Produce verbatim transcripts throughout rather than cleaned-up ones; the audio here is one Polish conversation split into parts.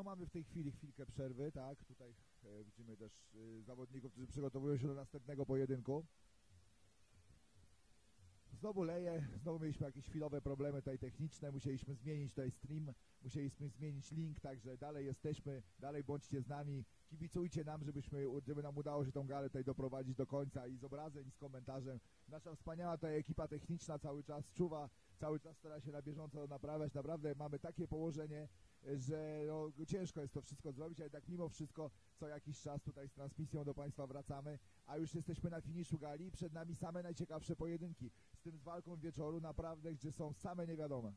No mamy w tej chwili chwilkę przerwy, tak, tutaj e, widzimy też e, zawodników, którzy przygotowują się do następnego pojedynku. Znowu leje, znowu mieliśmy jakieś chwilowe problemy tutaj techniczne, musieliśmy zmienić tutaj stream, musieliśmy zmienić link, także dalej jesteśmy, dalej bądźcie z nami, kibicujcie nam, żebyśmy, żeby nam udało się tą galę tutaj doprowadzić do końca i z obrazem, i z komentarzem. Nasza wspaniała tutaj ekipa techniczna cały czas czuwa, cały czas stara się na bieżąco naprawiać, naprawdę mamy takie położenie, że no, ciężko jest to wszystko zrobić, ale tak mimo wszystko co jakiś czas tutaj z transmisją do Państwa wracamy, a już jesteśmy na finiszu gali i przed nami same najciekawsze pojedynki, z tym z walką wieczoru naprawdę, gdzie są same niewiadome.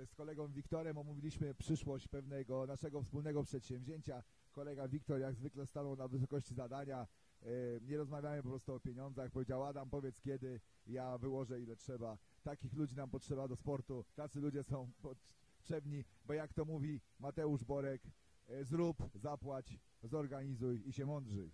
e, z kolegą Wiktorem omówiliśmy przyszłość pewnego naszego wspólnego przedsięwzięcia. Kolega Wiktor jak zwykle stanął na wysokości zadania. E, nie rozmawiamy po prostu o pieniądzach. Powiedział: Adam, powiedz kiedy, ja wyłożę ile trzeba. Takich ludzi nam potrzeba do sportu. Tacy ludzie są potrzebni, bo jak to mówi Mateusz Borek, e, zrób, zapłać, zorganizuj i się mądrzyj.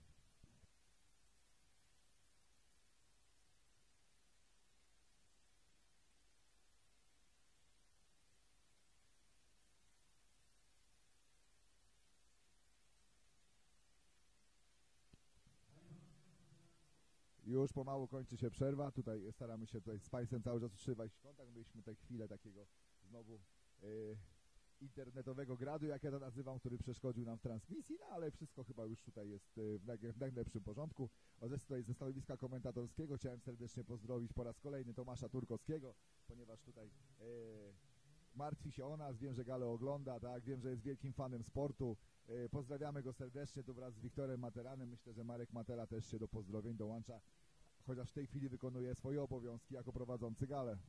Już pomału kończy się przerwa. Tutaj staramy się tutaj z Państwem cały czas utrzymywać kontakt. Mieliśmy tę chwilę takiego znowu e, internetowego gradu, jak ja to nazywam, który przeszkodził nam w transmisji, no ale wszystko chyba już tutaj jest w, naj, w najlepszym porządku. O, ze, tutaj ze stanowiska komentatorskiego chciałem serdecznie pozdrowić po raz kolejny Tomasza Turkowskiego, ponieważ tutaj e, martwi się o nas, wiem, że galę ogląda, tak, wiem, że jest wielkim fanem sportu. E, pozdrawiamy go serdecznie tu wraz z Wiktorem Materanem. Myślę, że Marek Matera też się do pozdrowień dołącza, chociaż w tej chwili wykonuje swoje obowiązki jako prowadzący galę.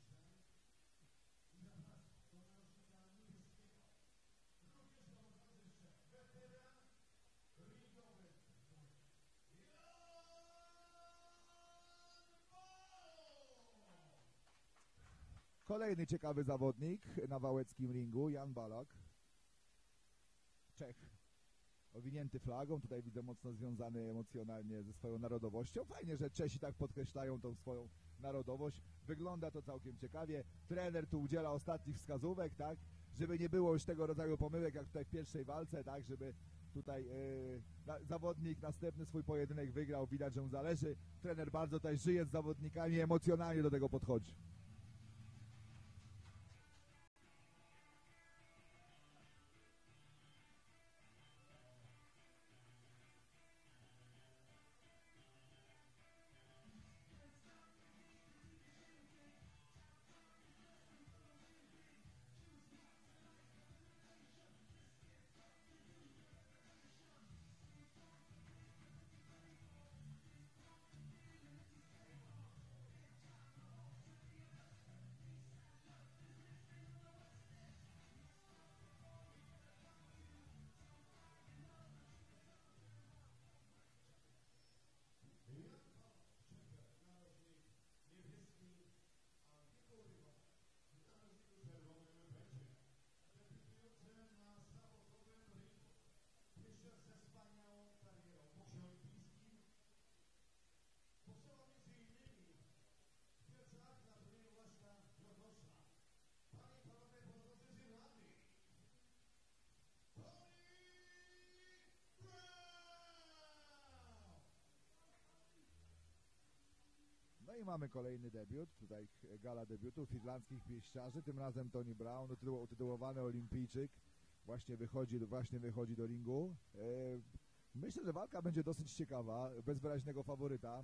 Kolejny ciekawy zawodnik na wałeckim ringu, Jan Balak, Czech, owinięty flagą, tutaj widzę mocno związany emocjonalnie ze swoją narodowością. Fajnie, że Czesi tak podkreślają tą swoją narodowość. Wygląda to całkiem ciekawie. Trener tu udziela ostatnich wskazówek, tak, żeby nie było już tego rodzaju pomyłek jak tutaj w pierwszej walce, tak, żeby tutaj yy, na, zawodnik następny swój pojedynek wygrał. Widać, że mu zależy. Trener bardzo tutaj żyje z zawodnikami, emocjonalnie do tego podchodzi. No i mamy kolejny debiut, tutaj gala debiutów irlandzkich pieściarzy, tym razem Tony Brown, utytułowany olimpijczyk, właśnie wychodzi, właśnie wychodzi do ringu. Myślę, że walka będzie dosyć ciekawa, bez wyraźnego faworyta.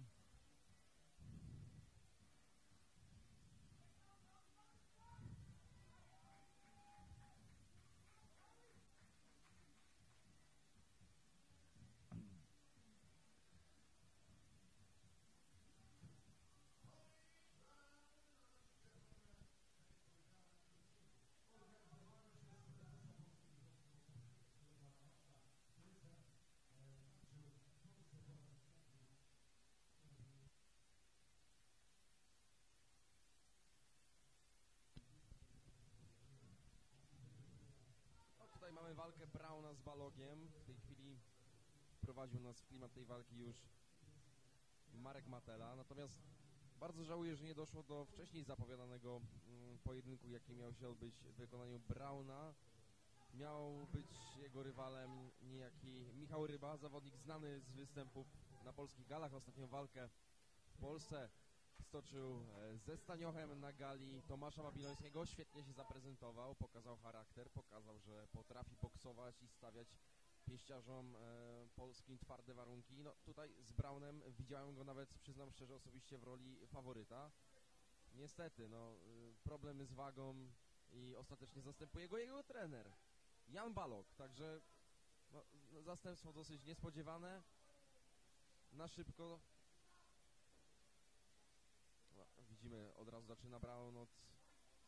Tutaj mamy walkę Brauna z Balogiem. W tej chwili prowadził nas w klimat tej walki już Marek Matela. Natomiast bardzo żałuję, że nie doszło do wcześniej zapowiadanego mm, pojedynku, jaki miał się odbyć w wykonaniu Brauna. Miał być jego rywalem niejaki Michał Ryba, zawodnik znany z występów na polskich galach. Ostatnią walkę w Polsce stoczył ze Staniochem na gali Tomasza Babilońskiego. Świetnie się zaprezentował, pokazał charakter, pokazał, że potrafi boksować i stawiać pięściarzom e, polskim twarde warunki. No tutaj z Braunem widziałem go nawet, przyznam szczerze, osobiście w roli faworyta. Niestety, no problemy z wagą i ostatecznie zastępuje go jego trener Jan Balog, także no, zastępstwo dosyć niespodziewane, na szybko. No, widzimy, od razu zaczyna Braun od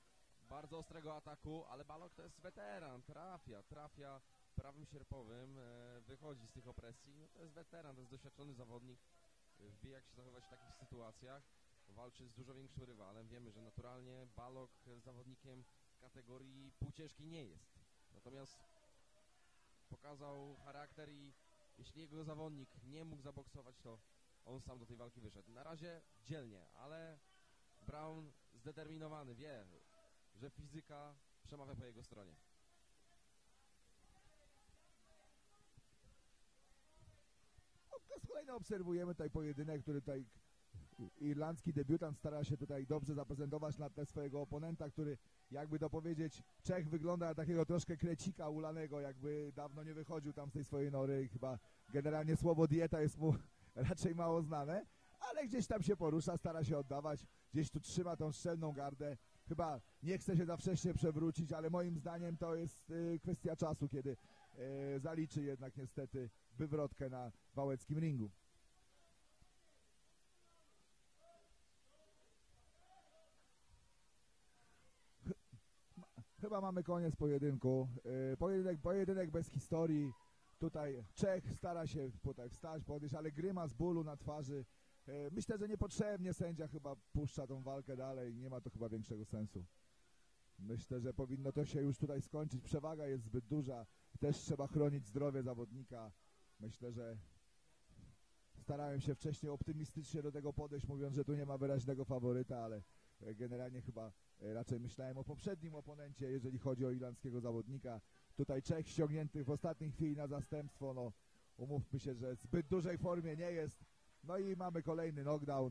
bardzo ostrego ataku, ale Balog to jest weteran, trafia, trafia prawym sierpowym, e, wychodzi z tych opresji, no to jest weteran, to jest doświadczony zawodnik, e, wie jak się zachowywać w takich sytuacjach, walczy z dużo większym rywalem, wiemy, że naturalnie Balog zawodnikiem kategorii półciężkiej nie jest, natomiast pokazał charakter i jeśli jego zawodnik nie mógł zaboksować, to on sam do tej walki wyszedł. Na razie dzielnie, ale Brown zdeterminowany, wie, że fizyka przemawia po jego stronie. Po raz kolejny obserwujemy tutaj pojedynek, który tutaj irlandzki debiutant stara się tutaj dobrze zaprezentować na tle swojego oponenta, który jakby to powiedzieć, Czech wygląda na takiego troszkę krecika ulanego, jakby dawno nie wychodził tam z tej swojej nory i chyba generalnie słowo dieta jest mu raczej mało znane, ale gdzieś tam się porusza, stara się oddawać, gdzieś tu trzyma tą szczelną gardę, chyba nie chce się za wcześnie przewrócić, ale moim zdaniem to jest y, kwestia czasu, kiedy y, zaliczy jednak niestety wywrotkę na wałeckim ringu. Chyba mamy koniec pojedynku. Yy, pojedynek, pojedynek bez historii. Tutaj Czech stara się tutaj wstać, podejść, ale grymas bólu na twarzy. Yy, myślę, że niepotrzebnie sędzia chyba puszcza tą walkę dalej. Nie ma to chyba większego sensu. Myślę, że powinno to się już tutaj skończyć. Przewaga jest zbyt duża. Też trzeba chronić zdrowie zawodnika. Myślę, że starałem się wcześniej optymistycznie do tego podejść, mówiąc, że tu nie ma wyraźnego faworyta, ale generalnie chyba raczej myślałem o poprzednim oponencie, jeżeli chodzi o irlandzkiego zawodnika. Tutaj Czech ściągnięty w ostatniej chwili na zastępstwo, no umówmy się, że w zbyt dużej formie nie jest. No i mamy kolejny knockdown.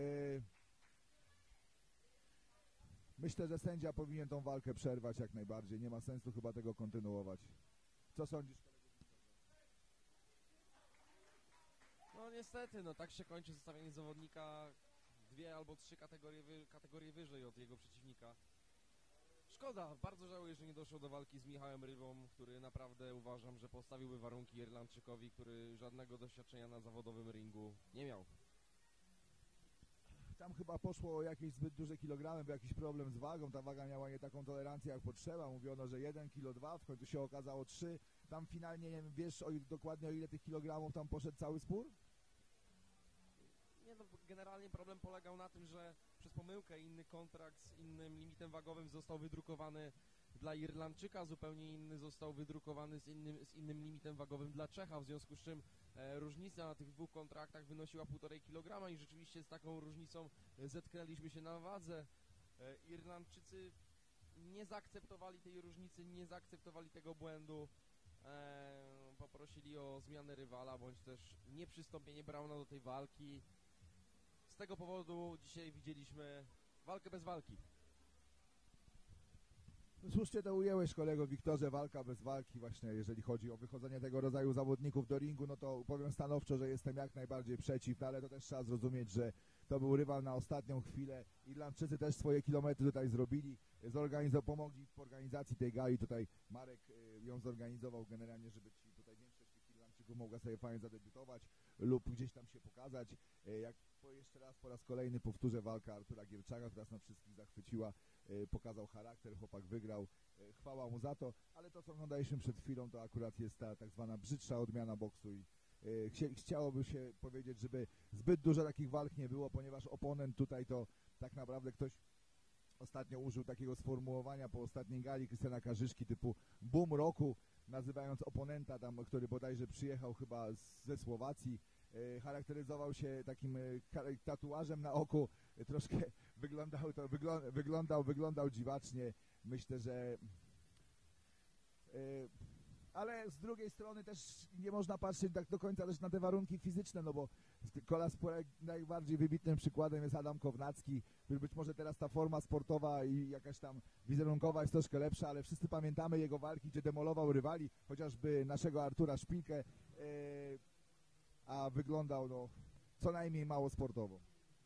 Myślę, że sędzia powinien tą walkę przerwać jak najbardziej. Nie ma sensu chyba tego kontynuować. Co sądzisz? No niestety, no tak się kończy zestawienie zawodnika dwie albo trzy kategorie, wy, kategorie wyżej od jego przeciwnika. Szkoda, bardzo żałuję, że nie doszło do walki z Michałem Rybą, który naprawdę uważam, że postawiłby warunki Irlandczykowi, który żadnego doświadczenia na zawodowym ringu nie miał. Tam chyba poszło o jakieś zbyt duże kilogramy, był jakiś problem z wagą, ta waga miała nie taką tolerancję jak potrzeba, mówiono, że jeden kilo dwa, w końcu się okazało trzy. Tam finalnie, nie wiem, wiesz o, dokładnie o ile tych kilogramów tam poszedł cały spór? Nie no, generalnie problem polegał na tym, że przez pomyłkę inny kontrakt z innym limitem wagowym został wydrukowany dla Irlandczyka, zupełnie inny został wydrukowany z innym, z innym limitem wagowym dla Czecha, w związku z czym e, różnica na tych dwóch kontraktach wynosiła półtorej kilograma i rzeczywiście z taką różnicą zetknęliśmy się na wadze. E, Irlandczycy nie zaakceptowali tej różnicy, nie zaakceptowali tego błędu, e, poprosili o zmianę rywala, bądź też nieprzystąpienie Browna do tej walki. Z tego powodu dzisiaj widzieliśmy walkę bez walki. Słusznie to ujęłeś, kolego Wiktorze, walka bez walki właśnie, jeżeli chodzi o wychodzenie tego rodzaju zawodników do ringu, no to powiem stanowczo, że jestem jak najbardziej przeciw, no ale to też trzeba zrozumieć, że to był rywal na ostatnią chwilę. Irlandczycy też swoje kilometry tutaj zrobili, zorganizow- pomogli w organizacji tej gali, tutaj Marek y, ją zorganizował generalnie, żeby ci tutaj większość tych Irlandczyków mogła sobie fajnie zadebiutować lub gdzieś tam się pokazać. Y, jak po jeszcze raz, po raz kolejny powtórzę walkę Artura Gierczaka, która nas wszystkich zachwyciła. Pokazał charakter, chłopak wygrał, chwała mu za to, ale to co oglądaliśmy przed chwilą to akurat jest ta tak zwana brzydsza odmiana boksu i chci chciałoby się powiedzieć, żeby zbyt dużo takich walk nie było, ponieważ oponent tutaj to tak naprawdę ktoś ostatnio użył takiego sformułowania po ostatniej gali Krystiana Karzyszki typu boom roku, nazywając oponenta tam, który bodajże przyjechał chyba ze Słowacji. Charakteryzował się takim tatuażem na oku, troszkę wyglądał to, wyglą, wyglądał, wyglądał dziwacznie. Myślę, że yy, ale z drugiej strony też nie można patrzeć tak do końca też na te warunki fizyczne, no bo Kolas najbardziej wybitnym przykładem jest Adam Kownacki, który być może teraz ta forma sportowa i jakaś tam wizerunkowa jest troszkę lepsza, ale wszyscy pamiętamy jego walki, gdzie demolował rywali, chociażby naszego Artura Szpilkę, yy, a wyglądał no co najmniej mało sportowo.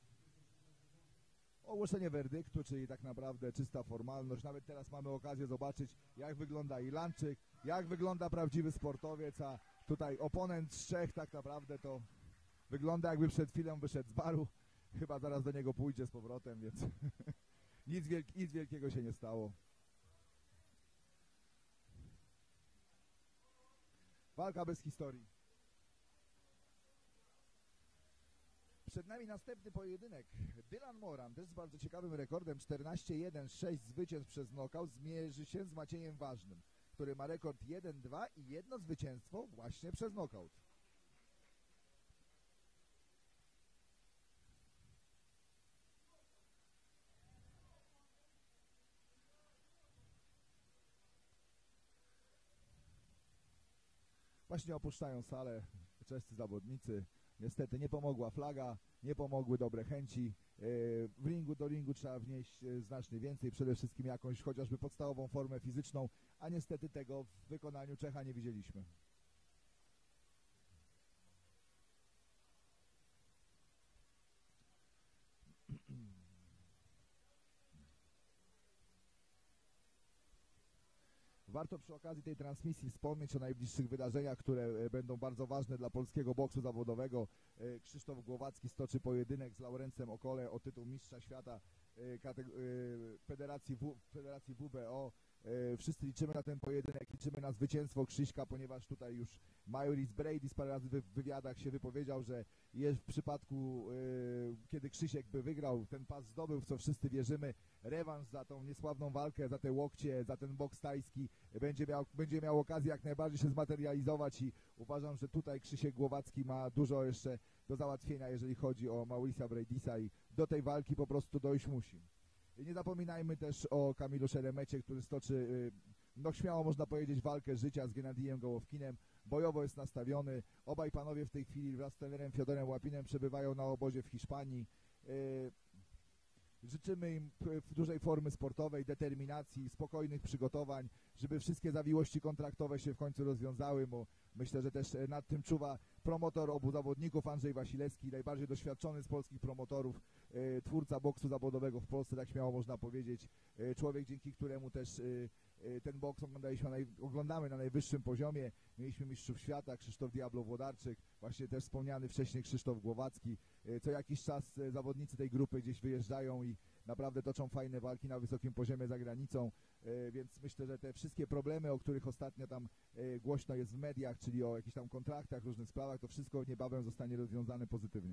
Ogłoszenie werdyktu, czyli tak naprawdę czysta formalność. Nawet teraz mamy okazję zobaczyć, jak wygląda Irlandczyk, jak wygląda prawdziwy sportowiec, a tutaj oponent z Czech tak naprawdę to wygląda, jakby przed chwilą wyszedł z baru. Chyba zaraz do niego pójdzie z powrotem, więc Nic, wielk nic wielkiego się nie stało. Walka bez historii. Przed nami następny pojedynek. Dylan Moran, też z bardzo ciekawym rekordem czternaście jeden, sześć zwycięstw przez knockout, zmierzy się z Maciejem Ważnym, który ma rekord jeden dwa i jedno zwycięstwo właśnie przez knockout. Właśnie opuszczają salę czescy zawodnicy. Niestety nie pomogła flaga, nie pomogły dobre chęci. W ringu do ringu trzeba wnieść znacznie więcej, przede wszystkim jakąś chociażby podstawową formę fizyczną, a niestety tego w wykonaniu Czecha nie widzieliśmy. Warto przy okazji tej transmisji wspomnieć o najbliższych wydarzeniach, które będą bardzo ważne dla polskiego boksu zawodowego. Krzysztof Głowacki stoczy pojedynek z Laurencem Okole o tytuł mistrza świata Federacji, w, Federacji W B O. Wszyscy liczymy na ten pojedynek, liczymy na zwycięstwo Krzyśka, ponieważ tutaj już Maurice Brady parę razy w wywiadach się wypowiedział, że jest w przypadku, kiedy Krzysiek by wygrał, ten pas zdobył, w co wszyscy wierzymy, rewanż za tą niesławną walkę, za te łokcie, za ten boks tajski, będzie miał, będzie miał okazję jak najbardziej się zmaterializować i uważam, że tutaj Krzysiek Głowacki ma dużo jeszcze do załatwienia, jeżeli chodzi o Maurice'a Brady'sa i do tej walki po prostu dojść musi. I nie zapominajmy też o Kamilu Szeremecie, który stoczy, no śmiało można powiedzieć, walkę życia z Gennadijem Gołowkinem. Bojowo jest nastawiony. Obaj panowie w tej chwili wraz z trenerem Fiodorem Łapinem przebywają na obozie w Hiszpanii. Życzymy im dużej formy sportowej, determinacji, spokojnych przygotowań, żeby wszystkie zawiłości kontraktowe się w końcu rozwiązały, bo myślę, że też nad tym czuwa promotor obu zawodników Andrzej Wasilewski, najbardziej doświadczony z polskich promotorów, twórca boksu zawodowego w Polsce, tak śmiało można powiedzieć. Człowiek, dzięki któremu też ten boks oglądaliśmy, oglądamy na najwyższym poziomie. Mieliśmy mistrzów świata, Krzysztof Diablo-Włodarczyk, właśnie też wspomniany wcześniej Krzysztof Głowacki. Co jakiś czas zawodnicy tej grupy gdzieś wyjeżdżają i naprawdę toczą fajne walki na wysokim poziomie za granicą, więc myślę, że te wszystkie problemy, o których ostatnio tam głośno jest w mediach, czyli o jakichś tam kontraktach, różnych sprawach, to wszystko niebawem zostanie rozwiązane pozytywnie.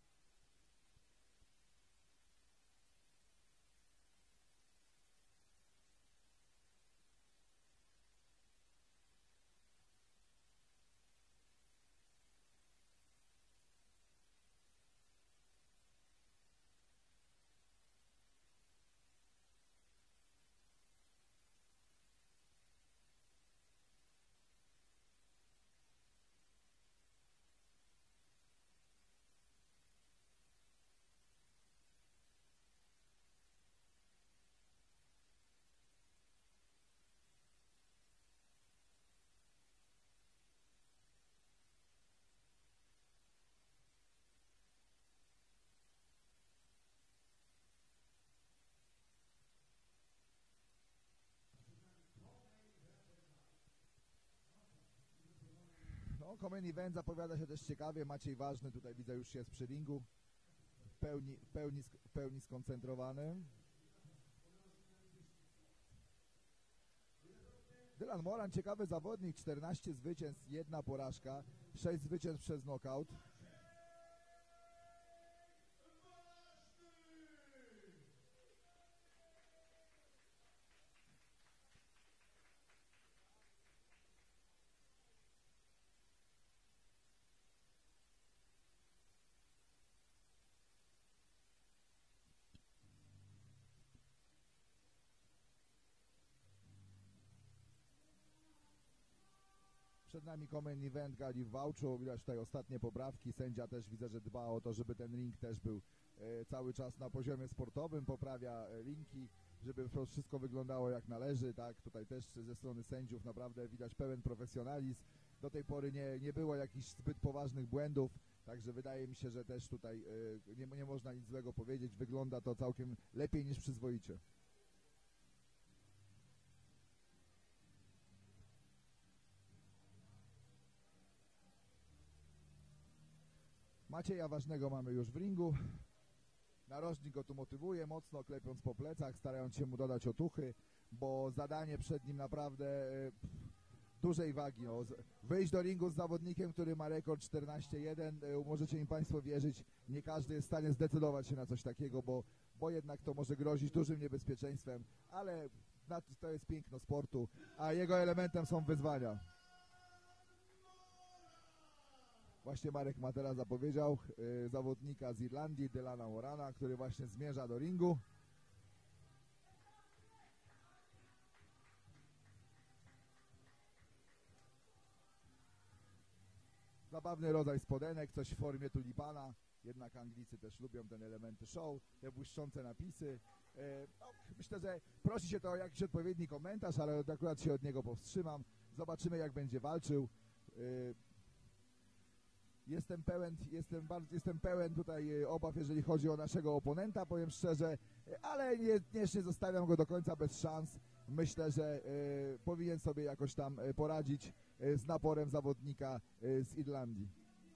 No, Common Event zapowiada się też ciekawie. Maciej Ważny tutaj widzę już jest przy ringu, w pełni, w pełni, w pełni skoncentrowany. Dylan Moran, ciekawy zawodnik, czternaście zwycięstw, jedna porażka, sześć zwycięstw przez knockout. Przed nami Common Event gali w Wałczu, widać tutaj ostatnie poprawki, sędzia też widzę, że dba o to, żeby ten ring też był e, cały czas na poziomie sportowym, poprawia e, linki, żeby wszystko wyglądało jak należy, tak, tutaj też ze strony sędziów naprawdę widać pełen profesjonalizm, do tej pory nie, nie było jakichś zbyt poważnych błędów, także wydaje mi się, że też tutaj e, nie, nie można nic złego powiedzieć, wygląda to całkiem lepiej niż przyzwoicie. Macieja Ważnego mamy już w ringu. Narożnik go tu motywuje mocno, klepiąc po plecach, starając się mu dodać otuchy, bo zadanie przed nim naprawdę e, dużej wagi. No. Wyjść do ringu z zawodnikiem, który ma rekord czternaście jeden, e, możecie mi Państwo wierzyć, nie każdy jest w stanie zdecydować się na coś takiego, bo, bo jednak to może grozić dużym niebezpieczeństwem, ale to jest piękno sportu, a jego elementem są wyzwania. Właśnie Marek Matela zapowiedział y, zawodnika z Irlandii, Dylana Morana, który właśnie zmierza do ringu. Zabawny rodzaj spodenek, coś w formie tulipana, jednak Anglicy też lubią te elementy show, te błyszczące napisy. Y, no, myślę, że prosi się to o jakiś odpowiedni komentarz, ale akurat się od niego powstrzymam. Zobaczymy, jak będzie walczył. Y, Jestem pełen, jestem, bardzo, jestem pełen tutaj obaw, jeżeli chodzi o naszego oponenta, powiem szczerze, ale nie, nie, nie zostawiam go do końca bez szans. Myślę, że y, powinien sobie jakoś tam poradzić y, z naporem zawodnika y, z Irlandii.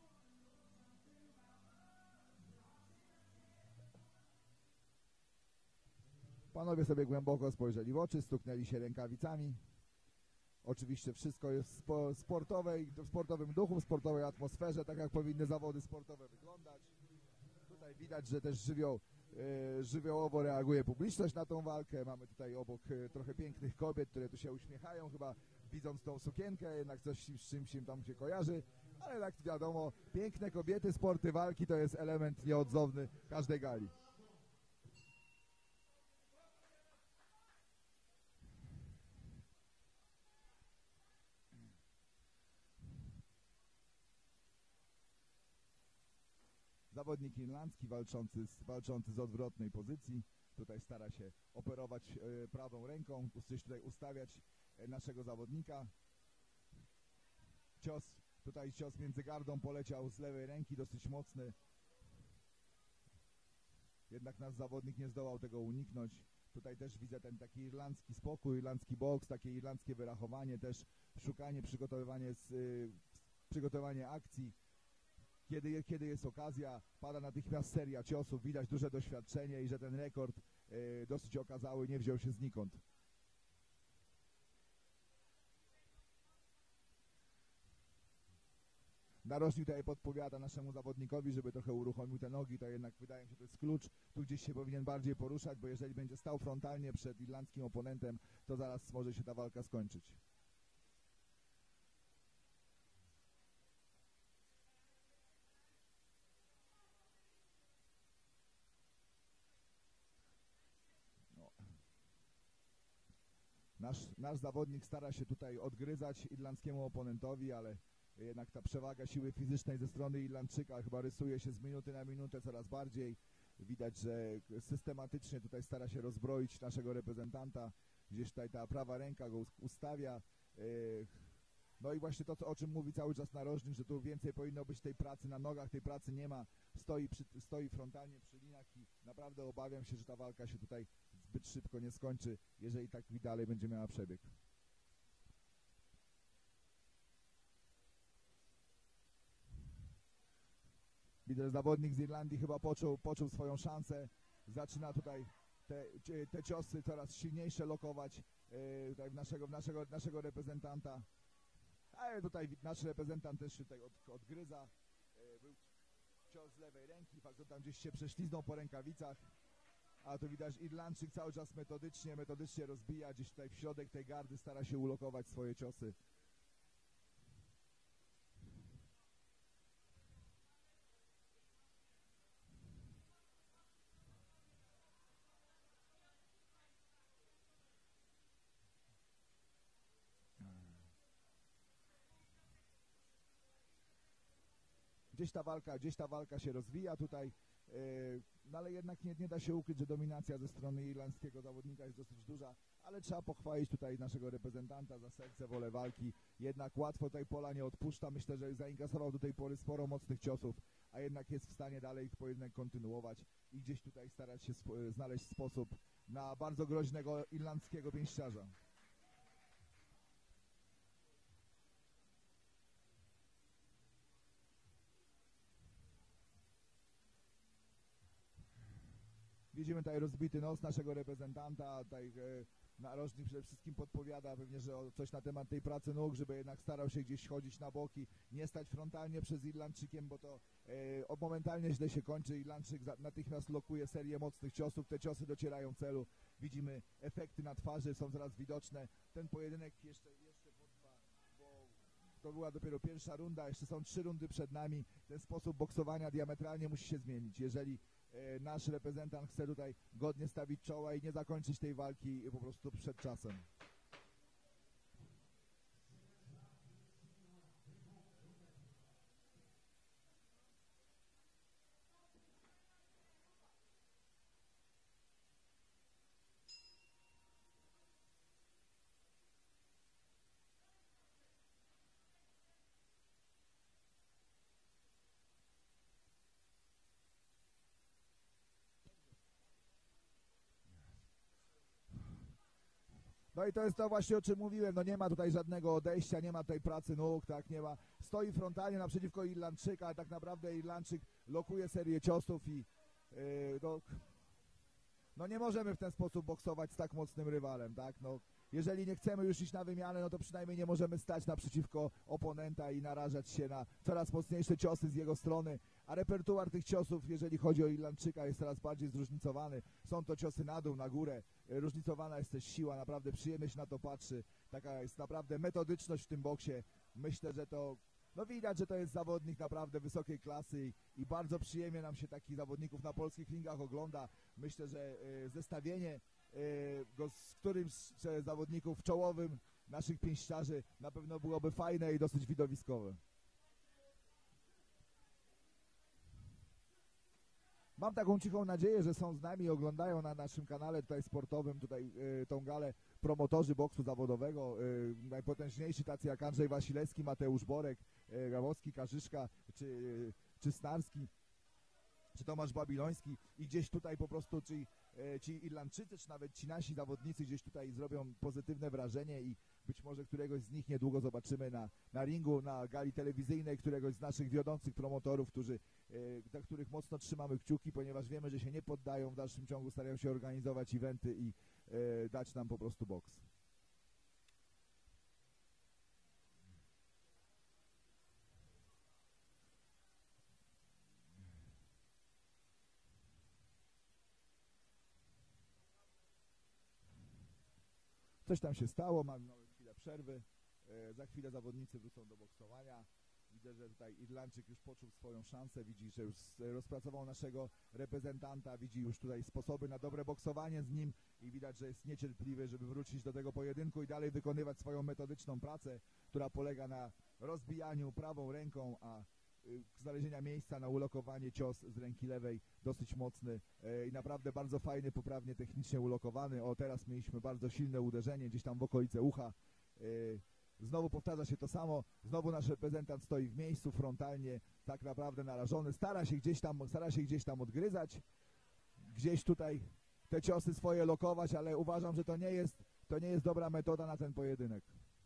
Panowie sobie głęboko spojrzeli w oczy, stuknęli się rękawicami. Oczywiście wszystko jest w sportowej, w sportowym duchu, w sportowej atmosferze, tak jak powinny zawody sportowe wyglądać. Tutaj widać, że też żywioł, e, żywiołowo reaguje publiczność na tą walkę. Mamy tutaj obok e, trochę pięknych kobiet, które tu się uśmiechają, chyba widząc tą sukienkę, jednak coś z czymś im tam się kojarzy. Ale jak wiadomo, piękne kobiety, sporty walki to jest element nieodzowny każdej gali. Zawodnik irlandzki walczący z, walczący z odwrotnej pozycji. Tutaj stara się operować e, prawą ręką, gdzieś tutaj ustawiać e, naszego zawodnika. Cios, tutaj cios między gardą poleciał z lewej ręki, dosyć mocny. Jednak nasz zawodnik nie zdołał tego uniknąć. Tutaj też widzę ten taki irlandzki spokój, irlandzki boks, takie irlandzkie wyrachowanie, też szukanie, przygotowywanie, z, y, przygotowanie akcji. Kiedy, kiedy jest okazja, pada natychmiast seria ciosów, widać duże doświadczenie i że ten rekord y, dosyć okazały nie wziął się znikąd. Narożnik tutaj podpowiada naszemu zawodnikowi, żeby trochę uruchomił te nogi, to jednak wydaje mi się, to jest klucz. Tu gdzieś się powinien bardziej poruszać, bo jeżeli będzie stał frontalnie przed irlandzkim oponentem, to zaraz może się ta walka skończyć. No. Nasz, nasz zawodnik stara się tutaj odgryzać irlandzkiemu oponentowi, ale jednak ta przewaga siły fizycznej ze strony Irlandczyka chyba rysuje się z minuty na minutę coraz bardziej. Widać, że systematycznie tutaj stara się rozbroić naszego reprezentanta. Gdzieś tutaj ta prawa ręka go ustawia. No i właśnie to, o czym mówi cały czas narożnik, że tu więcej powinno być tej pracy na nogach, tej pracy nie ma. Stoi, przy, stoi frontalnie przy liniach i naprawdę obawiam się, że ta walka się tutaj zbyt szybko nie skończy, jeżeli tak dalej będzie miała przebieg. Widzę, że zawodnik z Irlandii chyba poczuł, poczuł swoją szansę. Zaczyna tutaj te, te ciosy coraz silniejsze lokować e, tutaj w naszego, w naszego, naszego reprezentanta. Ale tutaj nasz reprezentant też się tutaj od, odgryza. E, był cios z lewej ręki, fakt, że tam gdzieś się prześliznął po rękawicach. A tu widać, Irlandczyk cały czas metodycznie, metodycznie rozbija. Gdzieś tutaj w środek tej gardy stara się ulokować swoje ciosy. Gdzieś ta walka, gdzieś ta walka się rozwija tutaj, yy, no ale jednak nie, nie da się ukryć, że dominacja ze strony irlandzkiego zawodnika jest dosyć duża, ale trzeba pochwalić tutaj naszego reprezentanta za serce, wolę walki. Jednak łatwo tutaj pola nie odpuszcza, myślę, że zainkasował do tej pory sporo mocnych ciosów, a jednak jest w stanie dalej ich pojedynek kontynuować i gdzieś tutaj starać się sp znaleźć sposób na bardzo groźnego irlandzkiego pięściarza. Widzimy tutaj rozbity nos naszego reprezentanta, tutaj e, narożnik przede wszystkim podpowiada pewnie, że o, coś na temat tej pracy nóg, żeby jednak starał się gdzieś chodzić na boki, nie stać frontalnie przed Irlandczykiem, bo to e, momentalnie źle się kończy. Irlandczyk za, natychmiast lokuje serię mocnych ciosów, te ciosy docierają celu, widzimy efekty na twarzy, są coraz widoczne. Ten pojedynek jeszcze, jeszcze potrwa, bo to była dopiero pierwsza runda, jeszcze są trzy rundy przed nami. Ten sposób boksowania diametralnie musi się zmienić, jeżeli e, nasz reprezentant chce tutaj godnie stawić czoła i nie zakończyć tej walki po prostu przed czasem. No i to jest to właśnie, o czym mówiłem, no nie ma tutaj żadnego odejścia, nie ma tutaj pracy nóg, tak, nie ma, stoi frontalnie naprzeciwko Irlandczyka, ale tak naprawdę Irlandczyk lokuje serię ciosów i yy, no, no nie możemy w ten sposób boksować z tak mocnym rywalem, tak, no jeżeli nie chcemy już iść na wymianę, no to przynajmniej nie możemy stać naprzeciwko oponenta i narażać się na coraz mocniejsze ciosy z jego strony, a repertuar tych ciosów, jeżeli chodzi o Irlandczyka, jest coraz bardziej zróżnicowany. Są to ciosy na dół, na górę, różnicowana jest też siła, naprawdę przyjemnie się na to patrzy, taka jest naprawdę metodyczność w tym boksie. Myślę, że to, no widać, że to jest zawodnik naprawdę wysokiej klasy i, i bardzo przyjemnie nam się takich zawodników na polskich ringach ogląda. Myślę, że y, zestawienie y, go z którymś z zawodników czołowym naszych pięściarzy na pewno byłoby fajne i dosyć widowiskowe. Mam taką cichą nadzieję, że są z nami i oglądają na naszym kanale tutaj sportowym, tutaj y, tą galę promotorzy boksu zawodowego, y, najpotężniejsi tacy jak Andrzej Wasilewski, Mateusz Borek, y, Gawowski, Karzyszka czy, y, czy Snarski, czy Tomasz Babiloński i gdzieś tutaj po prostu ci, y, ci Irlandczycy, czy nawet ci nasi zawodnicy gdzieś tutaj zrobią pozytywne wrażenie i być może któregoś z nich niedługo zobaczymy na, na ringu, na gali telewizyjnej, któregoś z naszych wiodących promotorów, którzy, y, za których mocno trzymamy kciuki, ponieważ wiemy, że się nie poddają, w dalszym ciągu starają się organizować eventy i y, dać nam po prostu boks. Coś tam się stało, mamy chwilę przerwy, e, za chwilę zawodnicy wrócą do boksowania. Widzę, że tutaj Irlandczyk już poczuł swoją szansę, widzi, że już rozpracował naszego reprezentanta, widzi już tutaj sposoby na dobre boksowanie z nim i widać, że jest niecierpliwy, żeby wrócić do tego pojedynku i dalej wykonywać swoją metodyczną pracę, która polega na rozbijaniu prawą ręką, a znalezienia miejsca na ulokowanie cios z ręki lewej, dosyć mocny e, i naprawdę bardzo fajny, poprawnie technicznie ulokowany. O, teraz mieliśmy bardzo silne uderzenie gdzieś tam w okolice ucha. E, znowu powtarza się to samo, znowu nasz reprezentant stoi w miejscu frontalnie, tak naprawdę narażony, stara się gdzieś tam, stara się gdzieś tam odgryzać, gdzieś tutaj te ciosy swoje lokować, ale uważam, że to nie jest, to nie jest dobra metoda na ten pojedynek.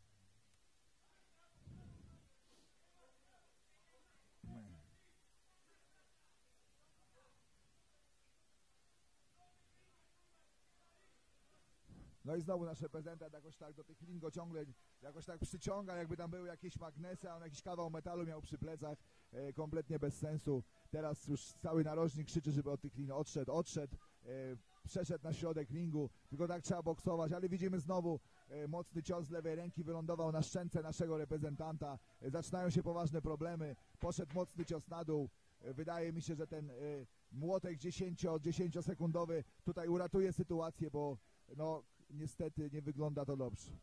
No i znowu nasz reprezentant jakoś tak do tych ringo ciągle jakoś tak przyciąga, jakby tam były jakieś magnesy, a on jakiś kawał metalu miał przy plecach, e, kompletnie bez sensu. Teraz już cały narożnik krzyczy, żeby od tych lin odszedł, odszedł, e, przeszedł na środek ringu, tylko tak trzeba boksować, ale widzimy znowu e, mocny cios z lewej ręki wylądował na szczęce naszego reprezentanta, e, zaczynają się poważne problemy, poszedł mocny cios na dół. E, wydaje mi się, że ten e, młotek dziesięciosekundowy tutaj uratuje sytuację, bo no niestety nie wygląda to dobrze.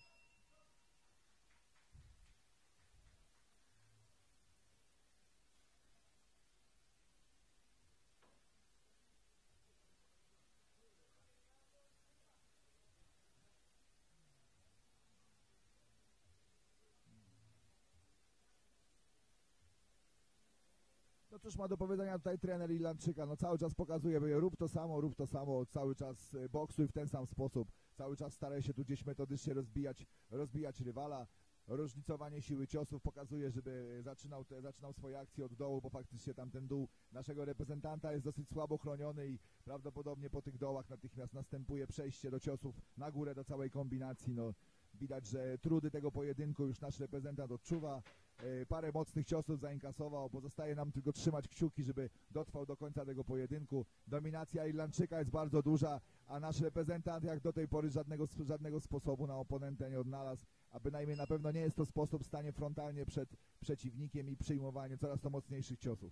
No cóż ma do powiedzenia tutaj trener Irlandczyka, no cały czas pokazuje, mówię, rób to samo, rób to samo, cały czas boksuj w ten sam sposób, cały czas staraj się tu gdzieś metodycznie rozbijać, rozbijać rywala. różnicowanie siły ciosów, pokazuje, żeby zaczynał, te, zaczynał swoje akcje od dołu, bo faktycznie tamten dół naszego reprezentanta jest dosyć słabo chroniony i prawdopodobnie po tych dołach natychmiast następuje przejście do ciosów na górę, do całej kombinacji. No, widać, że trudy tego pojedynku już nasz reprezentant odczuwa. E, parę mocnych ciosów zainkasował, pozostaje nam tylko trzymać kciuki, żeby dotrwał do końca tego pojedynku. Dominacja Irlandczyka jest bardzo duża, a nasz reprezentant jak do tej pory żadnego, żadnego sposobu na oponentę nie odnalazł, a bynajmniej na pewno nie jest to sposób stanie frontalnie przed przeciwnikiem i przyjmowanie coraz to mocniejszych ciosów.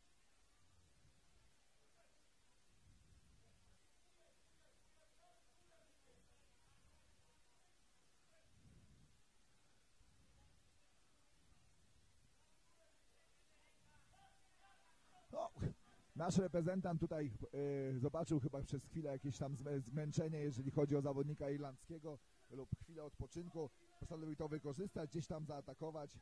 No, nasz reprezentant tutaj y, zobaczył chyba przez chwilę jakieś tam zmęczenie, jeżeli chodzi o zawodnika irlandzkiego lub chwilę odpoczynku. Postanowił to wykorzystać, gdzieś tam zaatakować.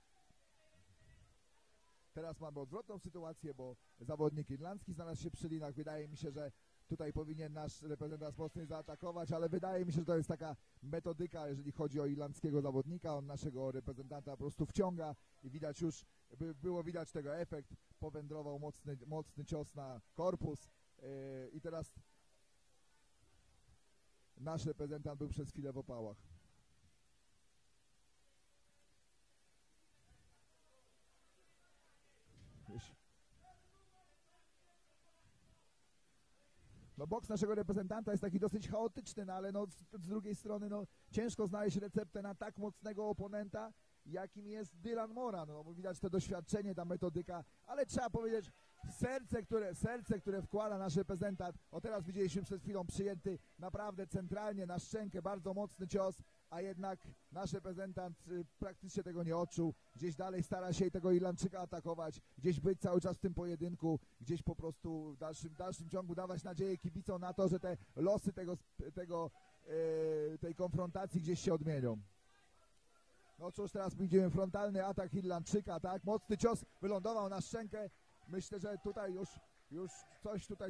Teraz mamy odwrotną sytuację, bo zawodnik irlandzki znalazł się przy linach. Wydaje mi się, że tutaj powinien nasz reprezentant mocniej zaatakować, ale wydaje mi się, że to jest taka metodyka, jeżeli chodzi o irlandzkiego zawodnika. On naszego reprezentanta po prostu wciąga i widać już, by było widać tego efekt. Powędrował mocny, mocny cios na korpus yy, i teraz nasz reprezentant był przez chwilę w opałach. No boks naszego reprezentanta jest taki dosyć chaotyczny, no ale no z, z drugiej strony no ciężko znaleźć receptę na tak mocnego oponenta, jakim jest Dylan Moran. No widać to doświadczenie, ta metodyka, ale trzeba powiedzieć, serce, które, serce, które wkłada nasz reprezentant. O teraz widzieliśmy przed chwilą przyjęty naprawdę centralnie na szczękę bardzo mocny cios, a jednak nasz reprezentant y, praktycznie tego nie odczuł. Gdzieś dalej stara się tego Irlandczyka atakować, gdzieś być cały czas w tym pojedynku, gdzieś po prostu w dalszym, dalszym ciągu dawać nadzieję kibicom na to, że te losy tego, tego, y, tej konfrontacji gdzieś się odmienią. No cóż, teraz widzimy frontalny atak Irlandczyka, tak? Mocny cios wylądował na szczękę. Myślę, że tutaj już, już coś tutaj...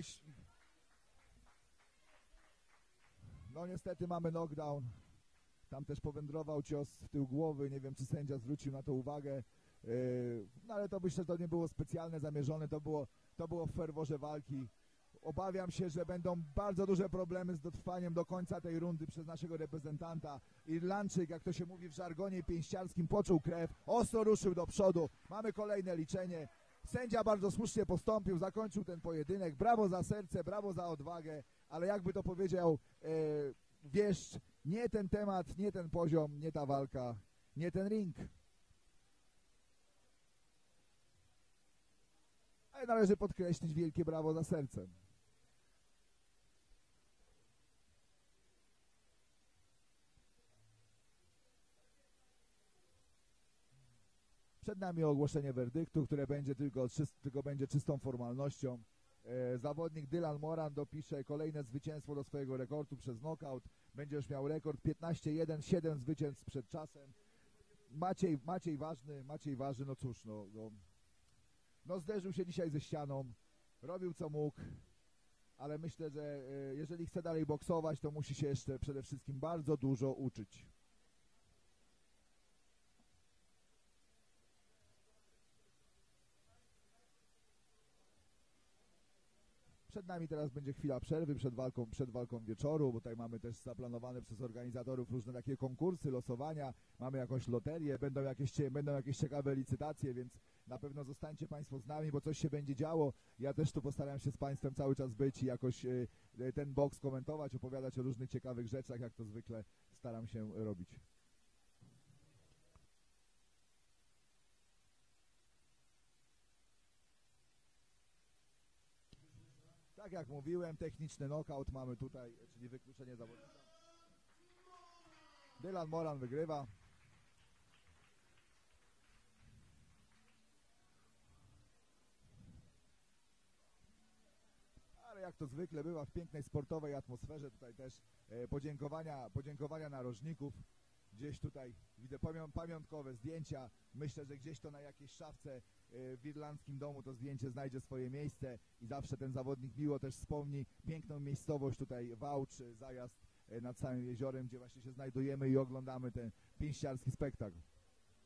No niestety mamy knockdown. Tam też powędrował cios w tył głowy. Nie wiem, czy sędzia zwrócił na to uwagę. Yy, no ale to myślę, że to nie było specjalne, zamierzone. To było, to było w ferworze walki. Obawiam się, że będą bardzo duże problemy z dotrwaniem do końca tej rundy przez naszego reprezentanta. Irlandczyk, jak to się mówi w żargonie pięściarskim, poczuł krew, ostro ruszył do przodu. Mamy kolejne liczenie. Sędzia bardzo słusznie postąpił, zakończył ten pojedynek. Brawo za serce, brawo za odwagę, ale jakby to powiedział e, wieszcz, nie ten temat, nie ten poziom, nie ta walka, nie ten ring. Ale należy podkreślić wielkie brawo za serce. Przed nami ogłoszenie werdyktu, które będzie tylko, tylko będzie czystą formalnością. E, zawodnik Dylan Moran dopisze kolejne zwycięstwo do swojego rekordu przez knockout. Będzie już miał rekord piętnaście jeden, siedem zwycięstw przed czasem. Maciej, Maciej ważny, Maciej ważny, no cóż, no, no, no zderzył się dzisiaj ze ścianą, robił co mógł, ale myślę, że e, jeżeli chce dalej boksować, to musi się jeszcze przede wszystkim bardzo dużo uczyć. Przed nami teraz będzie chwila przerwy przed walką, przed walką wieczoru, bo tutaj mamy też zaplanowane przez organizatorów różne takie konkursy, losowania, mamy jakąś loterię, będą jakieś, będą jakieś ciekawe licytacje, więc na pewno zostańcie Państwo z nami, bo coś się będzie działo. Ja też tu postaram się z Państwem cały czas być i jakoś y, ten boks komentować, opowiadać o różnych ciekawych rzeczach, jak to zwykle staram się robić. Tak jak mówiłem, techniczny knockout mamy tutaj, czyli wykluczenie zawodnika. Dylan Moran wygrywa. Ale jak to zwykle bywa w pięknej sportowej atmosferze, tutaj też e, podziękowania, podziękowania narożników. Gdzieś tutaj widzę pamiątkowe zdjęcia. Myślę, że gdzieś to na jakiejś szafce w irlandzkim domu to zdjęcie znajdzie swoje miejsce i zawsze ten zawodnik miło też wspomni piękną miejscowość tutaj Wałcz, zajazd nad samym jeziorem, gdzie właśnie się znajdujemy i oglądamy ten pięściarski spektakl.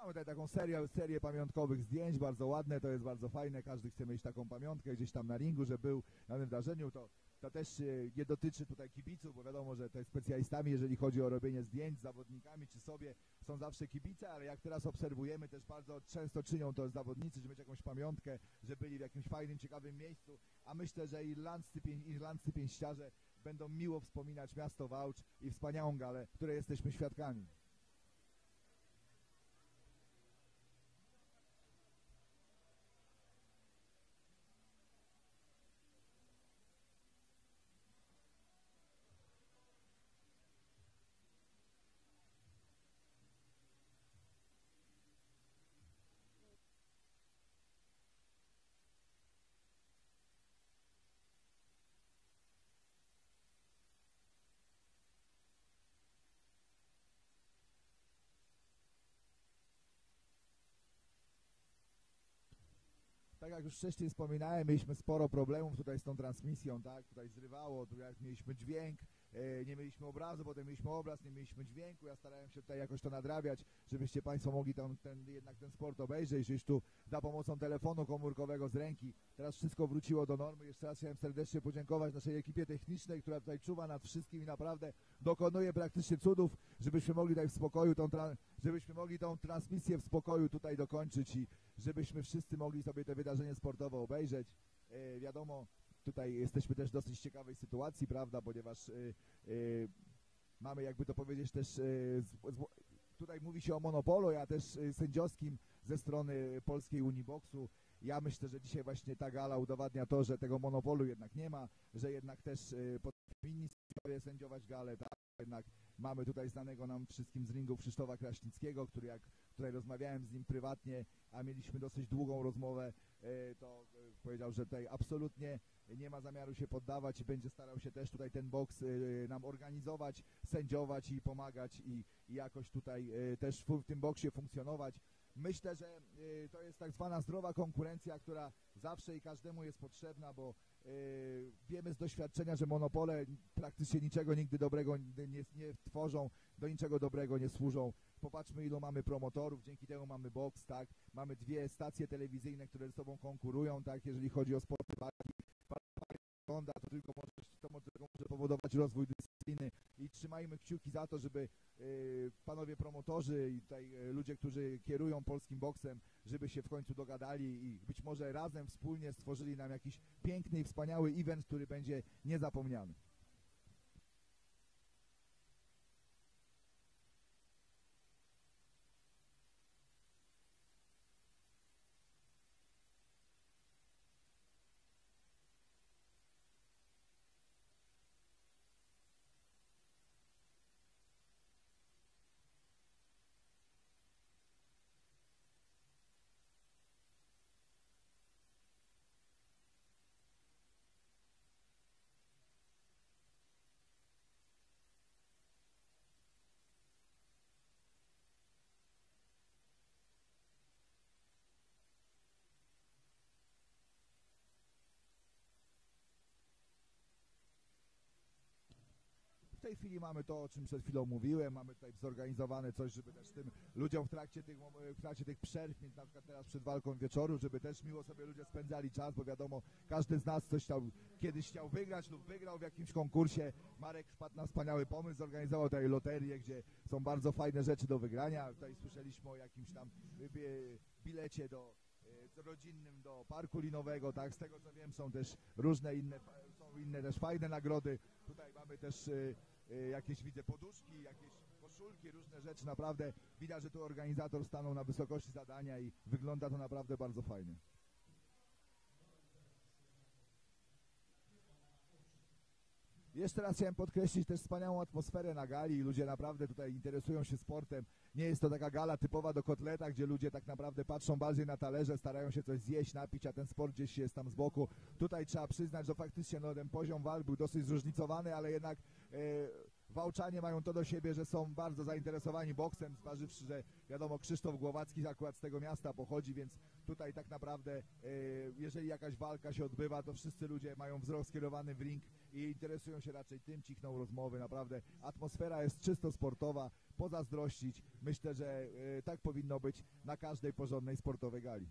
Mamy tutaj taką serię, serię pamiątkowych zdjęć, bardzo ładne, to jest bardzo fajne, każdy chce mieć taką pamiątkę gdzieś tam na ringu, że był na tym wydarzeniu. To, to też nie dotyczy tutaj kibiców, bo wiadomo, że tutaj specjalistami, jeżeli chodzi o robienie zdjęć z zawodnikami czy sobie, są zawsze kibice, ale jak teraz obserwujemy, też bardzo często czynią to zawodnicy, żeby mieć jakąś pamiątkę, że byli w jakimś fajnym, ciekawym miejscu, a myślę, że irlandzcy, pię irlandzcy pięściarze będą miło wspominać miasto Wałcz i wspaniałą galę, której jesteśmy świadkami. Tak jak już wcześniej wspominałem, mieliśmy sporo problemów tutaj z tą transmisją, tak, tutaj zrywało, tu jak mieliśmy dźwięk, e, nie mieliśmy obrazu, potem mieliśmy obraz, nie mieliśmy dźwięku, ja starałem się tutaj jakoś to nadrabiać, żebyście Państwo mogli tam, ten, jednak ten sport obejrzeć, gdzieś tu za pomocą telefonu komórkowego z ręki. Teraz wszystko wróciło do normy. Jeszcze raz chciałem serdecznie podziękować naszej ekipie technicznej, która tutaj czuwa nad wszystkim i naprawdę dokonuje praktycznie cudów, żebyśmy mogli tutaj w spokoju tą, żebyśmy mogli tą transmisję w spokoju tutaj dokończyć i żebyśmy wszyscy mogli sobie te wydarzenie sportowe obejrzeć. E, wiadomo, tutaj jesteśmy też w dosyć ciekawej sytuacji, prawda, ponieważ e, e, mamy, jakby to powiedzieć, też e, z, z, tutaj mówi się o monopolu, ja też e, sędziowskim ze strony Polskiej Unii Boksu. Ja myślę, że dzisiaj właśnie ta gala udowadnia to, że tego monopolu jednak nie ma, że jednak też e, powinni sędziować galę, tak? Jednak mamy tutaj znanego nam wszystkim z ringu Krzysztofa Kraśnickiego, który jak tutaj rozmawiałem z nim prywatnie, a mieliśmy dosyć długą rozmowę, to powiedział, że tutaj absolutnie nie ma zamiaru się poddawać i będzie starał się też tutaj ten boks nam organizować, sędziować i pomagać i, i jakoś tutaj też w tym boksie funkcjonować. Myślę, że to jest tak zwana zdrowa konkurencja, która zawsze i każdemu jest potrzebna, bo wiemy z doświadczenia, że monopole praktycznie niczego nigdy dobrego nie, nie tworzą, do niczego dobrego nie służą. Popatrzmy, ilu mamy promotorów, dzięki temu mamy boks, tak? Mamy dwie stacje telewizyjne, które ze sobą konkurują, tak? Jeżeli chodzi o sporty walki, wygląda, to tylko może, to może, może powodować rozwój dyscypliny i trzymajmy kciuki za to, żeby y, panowie promotorzy i tutaj y, ludzie, którzy kierują polskim boksem, żeby się w końcu dogadali i być może razem, wspólnie stworzyli nam jakiś piękny i wspaniały event, który będzie niezapomniany. W tej chwili mamy to, o czym przed chwilą mówiłem, mamy tutaj zorganizowane coś, żeby też tym ludziom w trakcie tych, w trakcie tych przerw, na przykład teraz przed walką wieczoru, żeby też miło sobie ludzie spędzali czas, bo wiadomo, każdy z nas coś chciał, kiedyś chciał wygrać lub wygrał w jakimś konkursie. Marek wpadł na wspaniały pomysł, zorganizował tutaj loterię, gdzie są bardzo fajne rzeczy do wygrania. Tutaj słyszeliśmy o jakimś tam bilecie do rodzinnym do parku linowego, tak, z tego co wiem są też różne inne, są inne też fajne nagrody. Tutaj mamy też y, y, jakieś, widzę, poduszki, jakieś koszulki, różne rzeczy, naprawdę widać, że tu organizator stanął na wysokości zadania i wygląda to naprawdę bardzo fajnie. Jeszcze raz chciałem podkreślić też wspaniałą atmosferę na gali. Ludzie naprawdę tutaj interesują się sportem. Nie jest to taka gala typowa do kotleta, gdzie ludzie tak naprawdę patrzą bardziej na talerze, starają się coś zjeść, napić, a ten sport gdzieś jest tam z boku. Tutaj trzeba przyznać, że faktycznie no, ten poziom walk był dosyć zróżnicowany, ale jednak e, Wałczanie mają to do siebie, że są bardzo zainteresowani boksem, zważywszy, że wiadomo, Krzysztof Głowacki akurat z tego miasta pochodzi, więc tutaj tak naprawdę, jeżeli jakaś walka się odbywa, to wszyscy ludzie mają wzrok skierowany w ring i interesują się raczej tym, cichną rozmowy. Naprawdę atmosfera jest czysto sportowa, pozazdrościć. Myślę, że tak powinno być na każdej porządnej sportowej gali.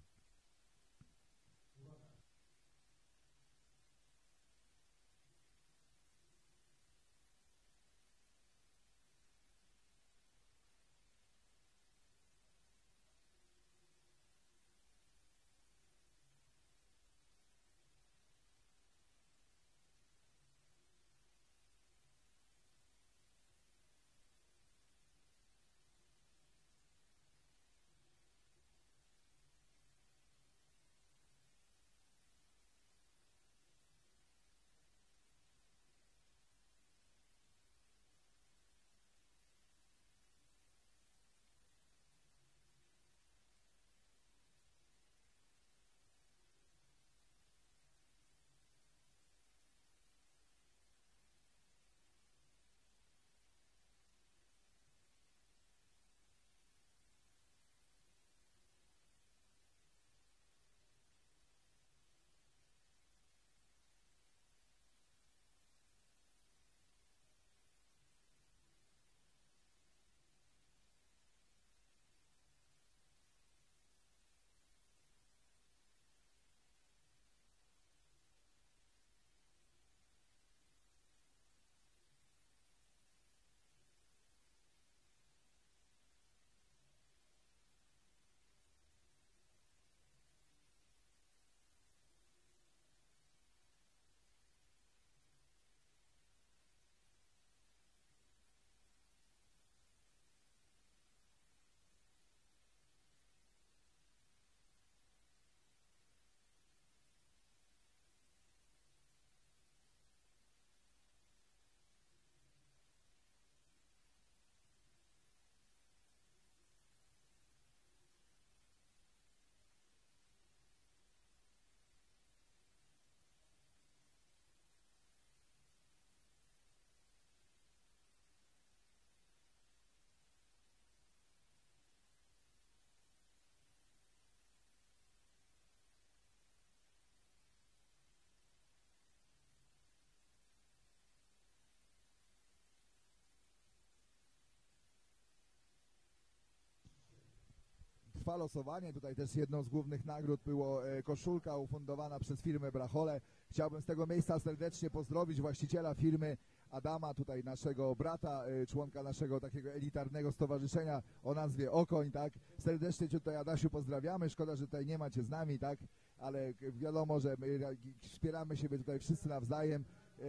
Trwa losowanie, tutaj też jedną z głównych nagród było koszulka ufundowana przez firmę Brachole. Chciałbym z tego miejsca serdecznie pozdrowić właściciela firmy Adama, tutaj naszego brata, członka naszego takiego elitarnego stowarzyszenia o nazwie Okoń, tak? Serdecznie Cię tutaj, Adasiu, pozdrawiamy. Szkoda, że tutaj nie macie z nami, tak? Ale wiadomo, że my wspieramy siebie tutaj wszyscy nawzajem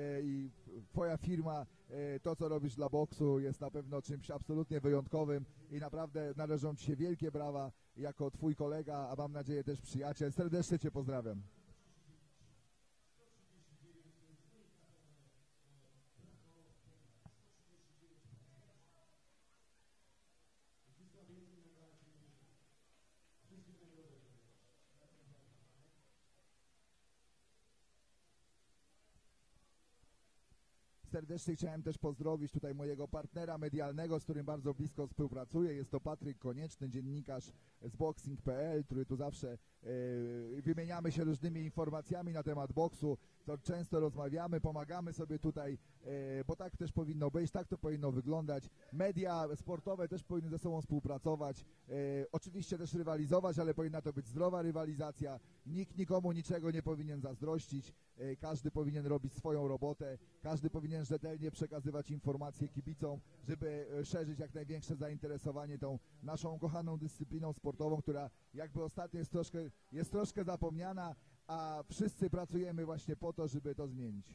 i Twoja firma, to co robisz dla boksu jest na pewno czymś absolutnie wyjątkowym i naprawdę należą Ci się wielkie brawa jako Twój kolega, a mam nadzieję też przyjaciel. Serdecznie Cię pozdrawiam. Serdecznie chciałem też pozdrowić tutaj mojego partnera medialnego, z którym bardzo blisko współpracuję. Jest to Patryk Konieczny, dziennikarz z boxing kropka p l, który tu zawsze e, wymieniamy się różnymi informacjami na temat boksu, to często rozmawiamy, pomagamy sobie tutaj, e, bo tak też powinno być, tak to powinno wyglądać. Media sportowe też powinny ze sobą współpracować, e, oczywiście też rywalizować, ale powinna to być zdrowa rywalizacja. Nikt nikomu niczego nie powinien zazdrościć, e, każdy powinien robić swoją robotę, każdy powinien rzetelnie przekazywać informacje kibicom, żeby szerzyć jak największe zainteresowanie tą naszą kochaną dyscypliną sportową, która jakby ostatnio jest troszkę, jest troszkę zapomniana, a wszyscy pracujemy właśnie po to, żeby to zmienić.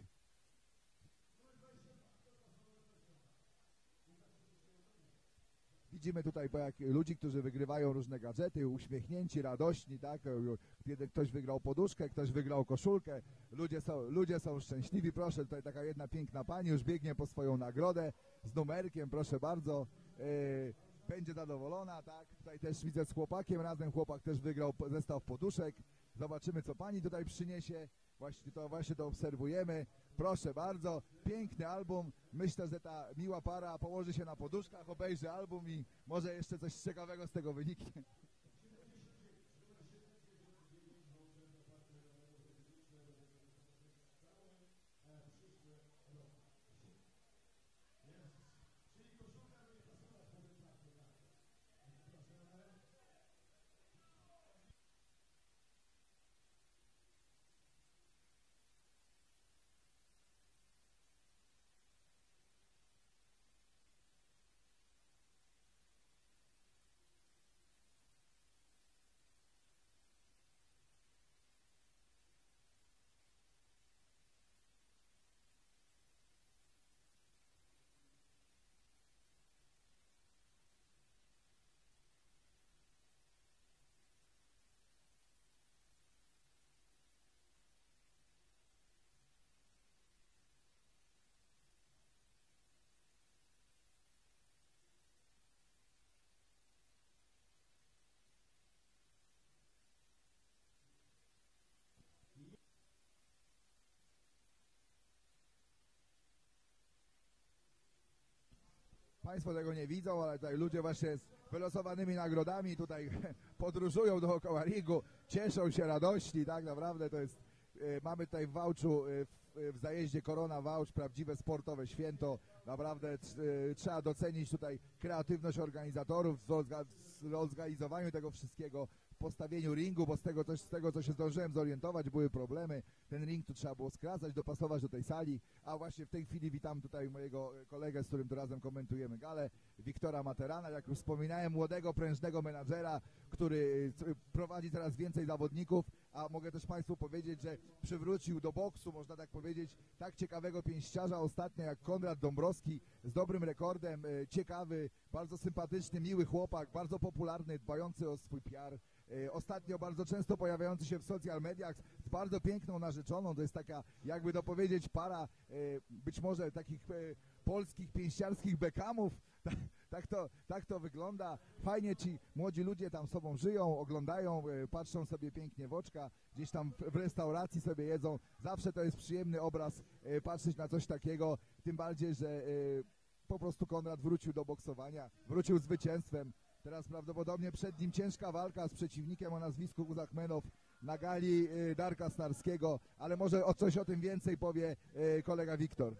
Widzimy tutaj jak ludzi, którzy wygrywają różne gadżety, uśmiechnięci, radośni, tak? Kiedy ktoś wygrał poduszkę, ktoś wygrał koszulkę, ludzie są, ludzie są szczęśliwi. Proszę, tutaj taka jedna piękna pani już biegnie po swoją nagrodę z numerkiem, proszę bardzo. będzie zadowolona, tak? Tutaj też widzę z chłopakiem razem, chłopak też wygrał po- zestaw poduszek. Zobaczymy, co pani tutaj przyniesie. Właśnie to, właśnie to obserwujemy. Proszę bardzo, piękny album. Myślę, że ta miła para położy się na poduszkach, obejrzy album i może jeszcze coś ciekawego z tego wyniknie. Państwo tego nie widzą, ale tutaj ludzie właśnie z wylosowanymi nagrodami tutaj podróżują dookoła ringu, cieszą się, radości, tak naprawdę to jest, e, mamy tutaj w Wałczu, e, w, w zajeździe Korona Wałcz, prawdziwe sportowe święto, naprawdę tr- e, trzeba docenić tutaj kreatywność organizatorów w zorga- w zorganizowaniu tego wszystkiego, w postawieniu ringu, bo z tego, coś, z tego co się zdążyłem zorientować, były problemy, ten ring tu trzeba było skracać, dopasować do tej sali, a właśnie w tej chwili witam tutaj mojego kolegę, z którym tu razem komentujemy galę, Wiktora Materana, jak już wspominałem, młodego, prężnego menadżera, który y, prowadzi coraz więcej zawodników, a mogę też Państwu powiedzieć, że przywrócił do boksu, można tak powiedzieć, tak ciekawego pięściarza ostatnio jak Konrad Dąbrowski z dobrym rekordem, y, ciekawy, bardzo sympatyczny, miły chłopak, bardzo popularny, dbający o swój P R. Y, Ostatnio bardzo często pojawiający się w social mediach z bardzo piękną narzeczoną, to jest taka, jakby to powiedzieć, para y, być może takich y, polskich pięściarskich Beckhamów, tak, tak, to, tak to wygląda. Fajnie ci młodzi ludzie tam sobą żyją, oglądają, y, patrzą sobie pięknie w oczka, gdzieś tam w, w restauracji sobie jedzą. Zawsze to jest przyjemny obraz y, patrzeć na coś takiego, tym bardziej, że y, po prostu Konrad wrócił do boksowania, wrócił z zwycięstwem. Teraz prawdopodobnie przed nim ciężka walka z przeciwnikiem o nazwisku Uzachmenow na gali y, Darka Snarskiego, ale może o coś o tym więcej powie y, kolega Wiktor.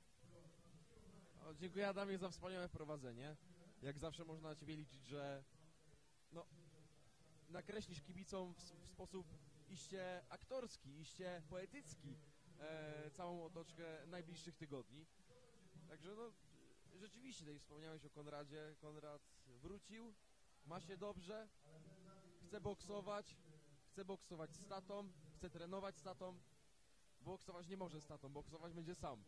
O, dziękuję Adamie za wspaniałe wprowadzenie. Jak zawsze można na Ciebie liczyć, że no, nakreślisz kibicom w, w sposób iście aktorski, iście poetycki e, całą otoczkę najbliższych tygodni. Także no, rzeczywiście tutaj wspomniałeś o Konradzie. Konrad wrócił, ma się dobrze, chce boksować, chce boksować z tatą, chce trenować z tatą. Boksować nie może z tatą, boksować będzie sam.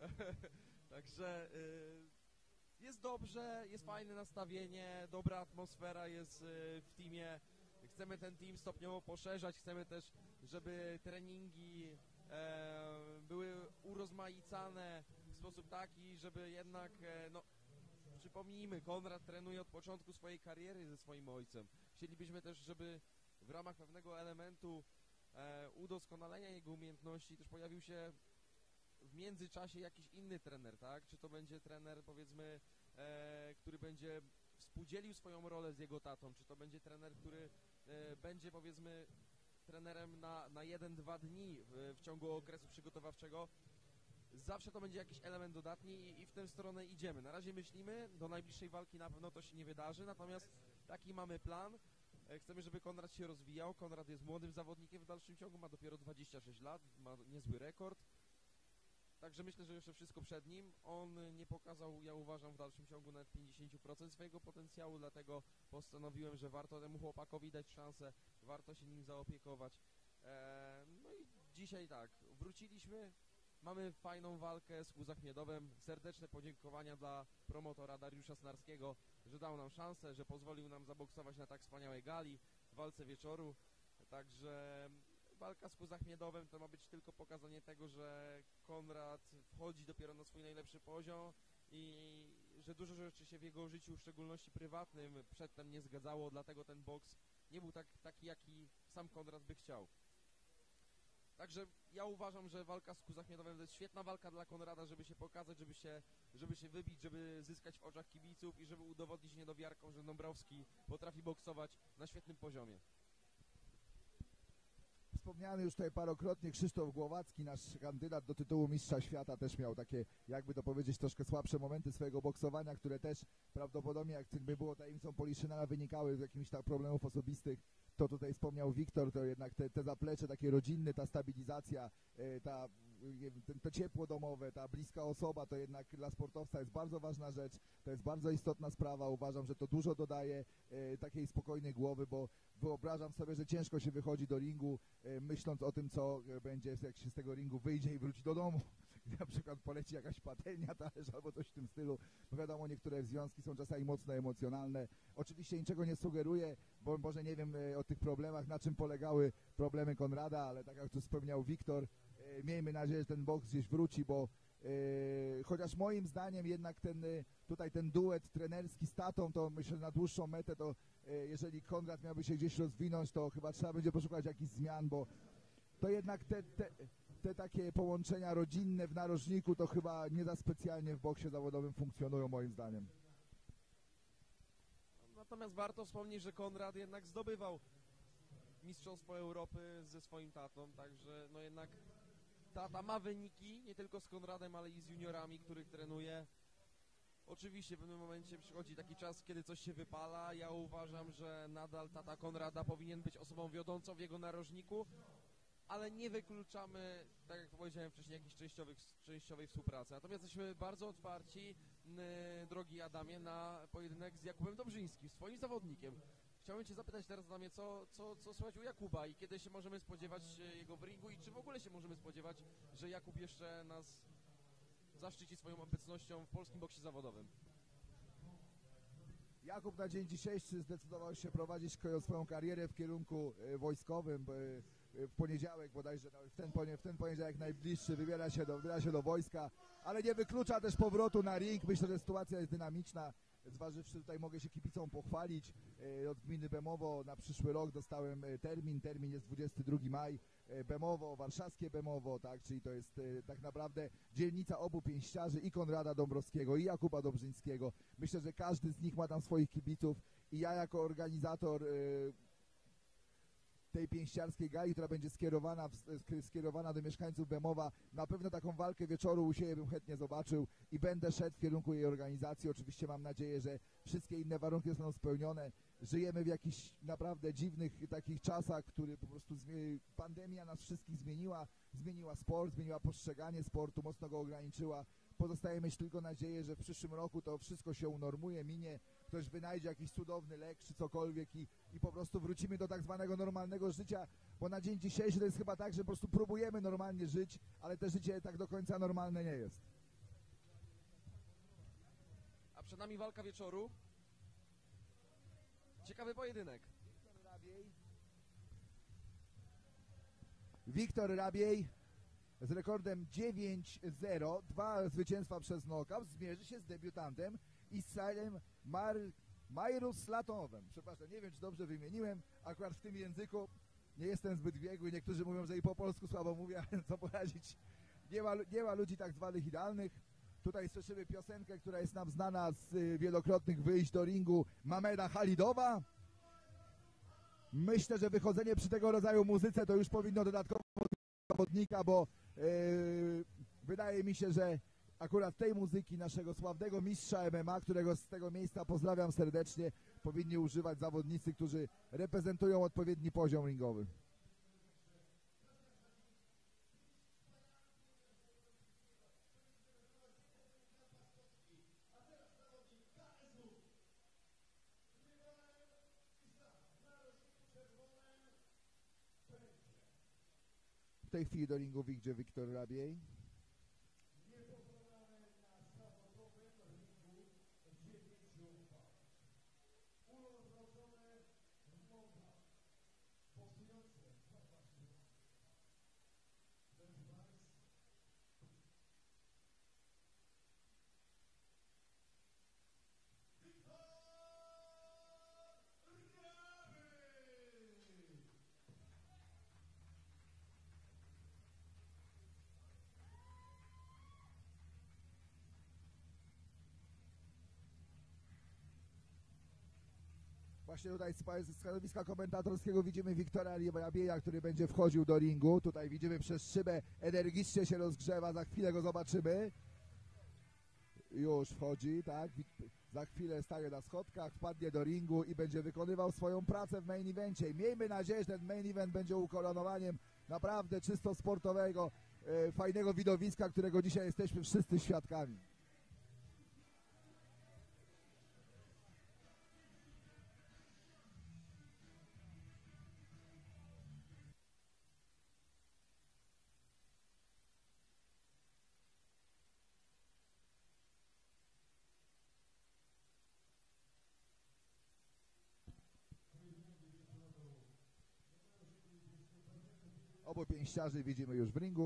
Także y, jest dobrze, jest fajne nastawienie, dobra atmosfera jest y, w teamie. Chcemy ten team stopniowo poszerzać, chcemy też, żeby treningi e, były urozmaicane w sposób taki, żeby jednak, e, no, przypomnijmy, Konrad trenuje od początku swojej kariery ze swoim ojcem. Chcielibyśmy też, żeby w ramach pewnego elementu e, udoskonalenia jego umiejętności też pojawił się w międzyczasie jakiś inny trener, tak? Czy to będzie trener, powiedzmy, e, który będzie współdzielił swoją rolę z jego tatą, czy to będzie trener, który e, będzie, powiedzmy, trenerem na, na jeden, dwa dni w, w ciągu okresu przygotowawczego. Zawsze to będzie jakiś element dodatni i, i w tę stronę idziemy. Na razie myślimy, do najbliższej walki na pewno to się nie wydarzy, natomiast taki mamy plan. E, chcemy, żeby Konrad się rozwijał. Konrad jest młodym zawodnikiem w dalszym ciągu, ma dopiero dwadzieścia sześć lat, ma niezły rekord. Także myślę, że jeszcze wszystko przed nim. On nie pokazał, ja uważam, w dalszym ciągu nawet pięćdziesiąt procent swojego potencjału, dlatego postanowiłem, że warto temu chłopakowi dać szansę, warto się nim zaopiekować. Eee, no i dzisiaj tak, wróciliśmy, mamy fajną walkę z Uzachmiedowem. Serdeczne podziękowania dla promotora Dariusza Snarskiego, że dał nam szansę, że pozwolił nam zaboksować na tak wspaniałej gali, w walce wieczoru. Także walka z Uzachmiedowem to ma być tylko pokazanie tego, że Konrad wchodzi dopiero na swój najlepszy poziom i że dużo rzeczy się w jego życiu, w szczególności prywatnym, przedtem nie zgadzało, dlatego ten boks nie był tak, taki, jaki sam Konrad by chciał. Także ja uważam, że walka z Kuzachmiatowem to jest świetna walka dla Konrada, żeby się pokazać, żeby się, żeby się wybić, żeby zyskać w oczach kibiców i żeby udowodnić niedowiarkom, że Dąbrowski potrafi boksować na świetnym poziomie. Wspomniany już tutaj parokrotnie Krzysztof Głowacki, nasz kandydat do tytułu mistrza świata, też miał takie, jakby to powiedzieć, troszkę słabsze momenty swojego boksowania, które też prawdopodobnie, jak by było tajemnicą Poliszynela, wynikały z jakichś tam problemów osobistych. To tutaj wspomniał Wiktor, to jednak te, te zaplecze takie rodzinne, ta stabilizacja, e, ta, nie wiem, ten, to ciepło domowe, ta bliska osoba, to jednak dla sportowca jest bardzo ważna rzecz, to jest bardzo istotna sprawa. Uważam, że to dużo dodaje e, takiej spokojnej głowy, bo wyobrażam sobie, że ciężko się wychodzi do ringu, e, myśląc o tym, co będzie, jak się z tego ringu wyjdzie i wróci do domu. Na przykład poleci jakaś patelnia, talerz albo coś w tym stylu. No wiadomo, niektóre związki są czasami mocno emocjonalne. Oczywiście niczego nie sugeruję, bo może nie wiem e, o tych problemach, na czym polegały problemy Konrada, ale tak jak tu wspomniał Wiktor, e, miejmy nadzieję, że ten boks gdzieś wróci, bo e, chociaż moim zdaniem jednak ten, e, tutaj ten duet trenerski z tatą, to myślę, że na dłuższą metę, to e, jeżeli Konrad miałby się gdzieś rozwinąć, to chyba trzeba będzie poszukać jakichś zmian, bo to jednak te, te, te takie połączenia rodzinne w narożniku to chyba nie za specjalnie w boksie zawodowym funkcjonują, moim zdaniem. Natomiast warto wspomnieć, że Konrad jednak zdobywał Mistrzostwo Europy ze swoim tatą, także no jednak tata ma wyniki, nie tylko z Konradem, ale i z juniorami, których trenuje. Oczywiście w pewnym momencie przychodzi taki czas, kiedy coś się wypala. Ja uważam, że nadal tata Konrada powinien być osobą wiodącą w jego narożniku, ale nie wykluczamy, tak jak powiedziałem wcześniej, jakiejś częściowych, częściowej współpracy. Natomiast jesteśmy bardzo otwarci, yy, drogi Adamie, na pojedynek z Jakubem Dobrzyńskim, swoim zawodnikiem. Chciałbym Cię zapytać teraz, Adamie, co, co, co słychać u Jakuba i kiedy się możemy spodziewać jego w ringu i czy w ogóle się możemy spodziewać, że Jakub jeszcze nas zaszczyci swoją obecnością w polskim boksie zawodowym? Jakub na dzień dzisiejszy zdecydował się prowadzić swoją karierę w kierunku wojskowym. W poniedziałek bodajże, w ten, w ten poniedziałek najbliższy wybiera się, do, wybiera się do wojska, ale nie wyklucza też powrotu na ring. Myślę, że sytuacja jest dynamiczna. Zważywszy, tutaj mogę się kibicom pochwalić. Od gminy Bemowo na przyszły rok dostałem termin. Termin jest dwudziestego drugiego maja. Bemowo, warszawskie Bemowo, tak, czyli to jest tak naprawdę dzielnica obu pięściarzy, i Konrada Dąbrowskiego, i Jakuba Dobrzyńskiego. Myślę, że każdy z nich ma tam swoich kibiców i ja jako organizator tej pięściarskiej gali, która będzie skierowana, w, skierowana do mieszkańców Bemowa, na pewno taką walkę wieczoru u siebie bym chętnie zobaczył i będę szedł w kierunku jej organizacji. Oczywiście mam nadzieję, że wszystkie inne warunki zostaną spełnione. Żyjemy w jakichś naprawdę dziwnych takich czasach, które po prostu pandemia nas wszystkich zmieniła, zmieniła sport, zmieniła postrzeganie sportu, mocno go ograniczyła. Pozostaje mieć tylko nadzieję, że w przyszłym roku to wszystko się unormuje, minie, ktoś wynajdzie jakiś cudowny lek czy cokolwiek i, i po prostu wrócimy do tak zwanego normalnego życia, bo na dzień dzisiejszy to jest chyba tak, że po prostu próbujemy normalnie żyć, ale te życie tak do końca normalne nie jest. A przed nami walka wieczoru. Ciekawy pojedynek. Wiktor Rabiej z rekordem dziewięć zero, dwa zwycięstwa przez knockout, zmierzy się z debiutantem Israelem Mar Majruslatowem. Przepraszam, nie wiem, czy dobrze wymieniłem, akurat w tym języku nie jestem zbyt biegły, niektórzy mówią, że i po polsku słabo mówię, ale co poradzić. Nie ma, nie ma ludzi tak zwanych idealnych. Tutaj słyszymy piosenkę, która jest nam znana z y, wielokrotnych wyjść do ringu Mameda Halidowa. Myślę, że wychodzenie przy tego rodzaju muzyce to już powinno dodatkowo zawodnika, bo yy, wydaje mi się, że akurat tej muzyki naszego sławnego mistrza M M A, którego z tego miejsca pozdrawiam serdecznie, powinni używać zawodnicy, którzy reprezentują odpowiedni poziom ringowy. W tej chwili do ringu wyjdzie Wiktor Rabiej. Właśnie tutaj z z stanowiska komentatorskiego widzimy Wiktora Riabieja, który będzie wchodził do ringu. Tutaj widzimy przez szybę, energicznie się rozgrzewa, za chwilę go zobaczymy. Już wchodzi, tak? Za chwilę staje na schodkach, wpadnie do ringu i będzie wykonywał swoją pracę w main evencie. Miejmy nadzieję, że ten main event będzie ukoronowaniem naprawdę czysto sportowego, e, fajnego widowiska, którego dzisiaj jesteśmy wszyscy świadkami. Obu pięściarzy widzimy już w ringu.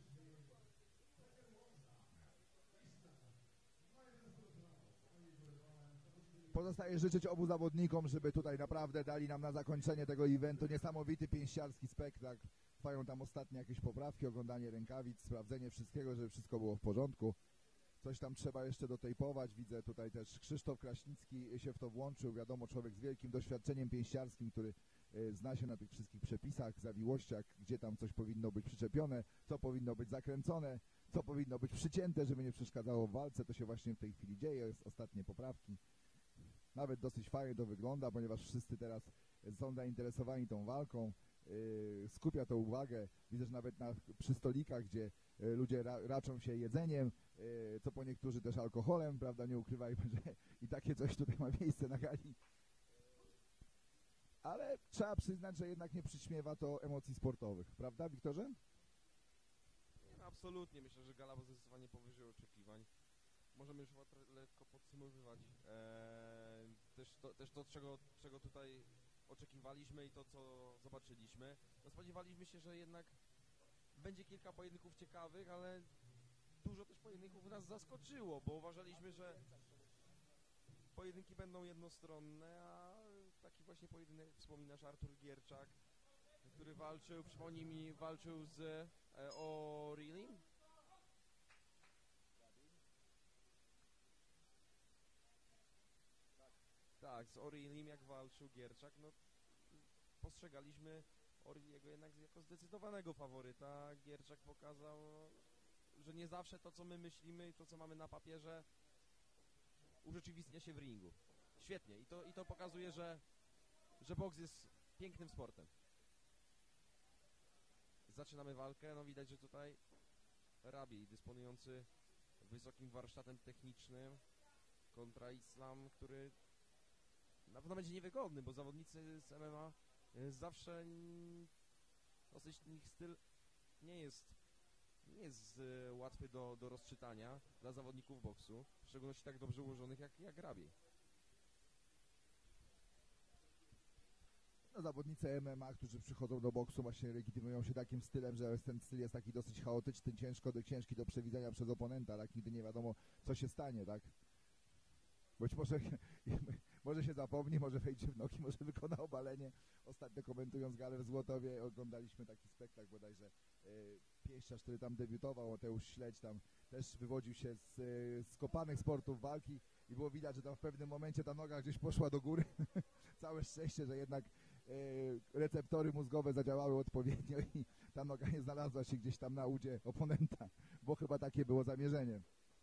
Pozostaje życzyć obu zawodnikom, żeby tutaj naprawdę dali nam na zakończenie tego eventu niesamowity pięściarski spektakl. Trwają tam ostatnie jakieś poprawki, oglądanie rękawic, sprawdzenie wszystkiego, żeby wszystko było w porządku. Coś tam trzeba jeszcze dotejpować. Widzę tutaj też Krzysztof Kraśnicki się w to włączył. Wiadomo, człowiek z wielkim doświadczeniem pięściarskim, który zna się na tych wszystkich przepisach, zawiłościach, gdzie tam coś powinno być przyczepione, co powinno być zakręcone, co powinno być przycięte, żeby nie przeszkadzało w walce. To się właśnie w tej chwili dzieje, jest ostatnie poprawki. Nawet dosyć fajnie to wygląda, ponieważ wszyscy teraz są zainteresowani tą walką. Yy, skupia to uwagę. Widzę, że nawet na, przy stolikach, gdzie yy, ludzie ra, raczą się jedzeniem, yy, co po niektórzy też alkoholem, prawda, nie ukrywajmy, że i takie coś tutaj ma miejsce na gali. Ale trzeba przyznać, że jednak nie przyćmiewa to emocji sportowych, prawda, Wiktorze? Nie, no absolutnie. Myślę, że gala była zdecydowanie powyżej oczekiwań. Możemy już lekko podsumowywać eee, też, to, też to, czego, czego tutaj oczekiwaliśmy i to, co zobaczyliśmy. No, spodziewaliśmy się, że jednak będzie kilka pojedynków ciekawych, ale dużo też pojedynków nas zaskoczyło, bo uważaliśmy, że pojedynki będą jednostronne, a taki właśnie pojedynek, jak wspominasz, Artur Gierczak, który walczył, przypomnij mi, walczył z e, O'Reilly. Tak, z O'Reillym jak walczył Gierczak, no postrzegaliśmy O'Reilly'ego jednak jako zdecydowanego faworyta. Gierczak pokazał, że nie zawsze to, co my myślimy i to, co mamy na papierze, urzeczywistnia się w ringu. Świetnie i to, i to pokazuje, że, że boks jest pięknym sportem. Zaczynamy walkę, no widać, że tutaj Rabi, dysponujący wysokim warsztatem technicznym, kontra Islam, który na pewno będzie niewygodny, bo zawodnicy z M M A zawsze dosyć ich styl nie jest, nie jest łatwy do, do rozczytania dla zawodników boksu, w szczególności tak dobrze ułożonych jak, jak Rabi. No, zawodnicy M M A, którzy przychodzą do boksu, właśnie legitymują się takim stylem, że ten styl jest taki dosyć chaotyczny, ciężko do, ciężki do przewidzenia przez oponenta, tak? Nigdy nie wiadomo, co się stanie, tak? Być może, może się zapomni, może wejdzie w nogi, może wykona obalenie. Ostatnio komentując galę w Złotowie oglądaliśmy taki spektakl bodajże yy, pięściarz, który tam debiutował, Mateusz Śledź, tam też wywodził się z, yy, z kopanych sportów walki i było widać, że tam w pewnym momencie ta noga gdzieś poszła do góry. Całe szczęście, że jednak yy, receptory mózgowe zadziałały odpowiednio i ta noga nie znalazła się gdzieś tam na udzie oponenta, bo chyba takie było zamierzenie.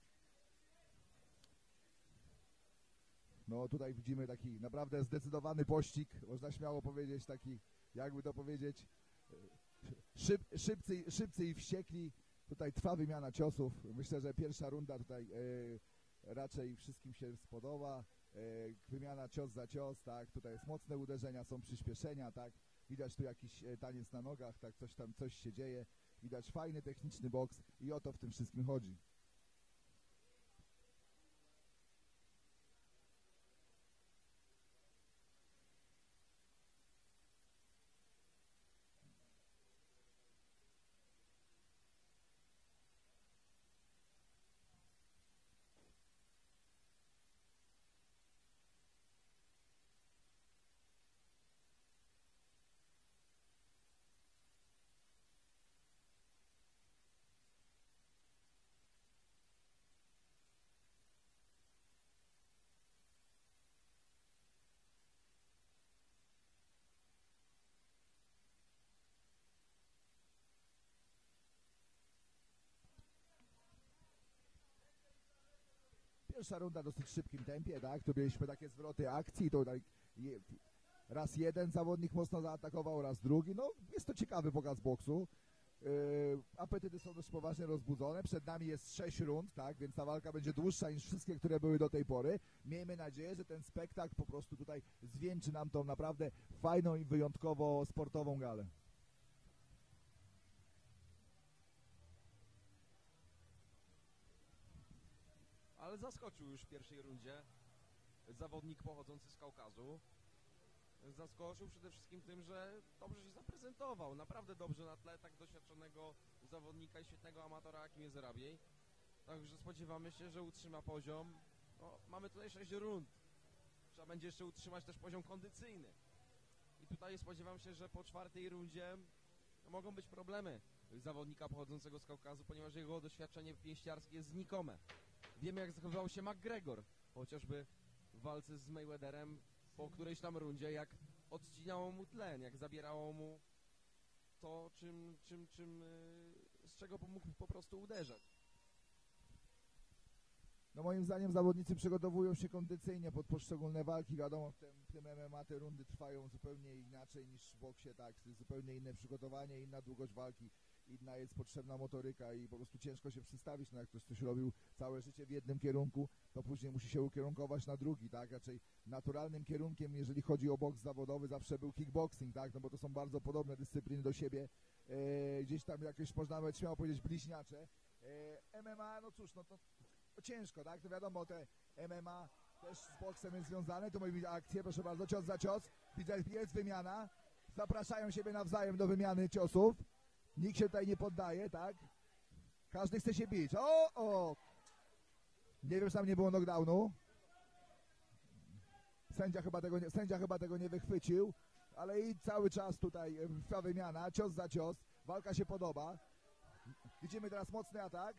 No tutaj widzimy taki naprawdę zdecydowany pościg, można śmiało powiedzieć, taki, jakby to powiedzieć, szyb, szybcy, szybcy i wściekli. Tutaj trwa wymiana ciosów. Myślę, że pierwsza runda tutaj e, raczej wszystkim się spodoba. E, wymiana cios za cios, tak, tutaj jest mocne uderzenia, są przyspieszenia, tak. Widać tu jakiś e, taniec na nogach, tak, coś tam, coś się dzieje. Widać fajny, techniczny boks i o to w tym wszystkim chodzi. Pierwsza runda w dosyć szybkim tempie, tak? Tu mieliśmy takie zwroty akcji, to tak je, raz jeden zawodnik mocno zaatakował, raz drugi. No, jest to ciekawy pokaz boksu. Yy, apetyty są dość poważnie rozbudzone. Przed nami jest sześć rund, tak? Więc ta walka będzie dłuższa niż wszystkie, które były do tej pory. Miejmy nadzieję, że ten spektakl po prostu tutaj zwieńczy nam tą naprawdę fajną i wyjątkowo sportową galę. Ale zaskoczył już w pierwszej rundzie zawodnik pochodzący z Kaukazu. Zaskoczył przede wszystkim tym, że dobrze się zaprezentował, naprawdę dobrze na tle tak doświadczonego zawodnika i świetnego amatora, jakim jest Rabiej. Także spodziewamy się, że utrzyma poziom. No, mamy tutaj sześć rund. Trzeba będzie jeszcze utrzymać też poziom kondycyjny. I tutaj spodziewam się, że po czwartej rundzie no, mogą być problemy zawodnika pochodzącego z Kaukazu, ponieważ jego doświadczenie pięściarskie jest znikome. Wiemy, jak zachowywał się McGregor, chociażby w walce z Mayweatherem po którejś tam rundzie, jak odcinało mu tlen, jak zabierało mu to, czym, czym, czym, z czego mógł po prostu uderzać. No moim zdaniem zawodnicy przygotowują się kondycyjnie pod poszczególne walki. Wiadomo, w tym, w tym M M A te rundy trwają zupełnie inaczej niż w boksie, tak? Zupełnie inne przygotowanie, inna długość walki, inna jest potrzebna motoryka i po prostu ciężko się przystawić. No jak ktoś coś robił całe życie w jednym kierunku, to później musi się ukierunkować na drugi, tak? Raczej naturalnym kierunkiem, jeżeli chodzi o boks zawodowy, zawsze był kickboxing, tak? No bo to są bardzo podobne dyscypliny do siebie. E, gdzieś tam jakieś, można nawet śmiało powiedzieć, bliźniacze. E, M M A, no cóż, no to To ciężko, tak? To wiadomo, te M M A też z boksem jest związane. Tu mówimy akcję, proszę bardzo, cios za cios. Widzę, jest wymiana. Zapraszają siebie nawzajem do wymiany ciosów. Nikt się tutaj nie poddaje, tak? Każdy chce się bić. O, o! Nie wiem, czy tam nie było knockdownu. Sędzia chyba tego nie, sędzia chyba tego nie wychwycił, ale i cały czas tutaj trwa wymiana, cios za cios. Walka się podoba. Widzimy teraz mocny atak.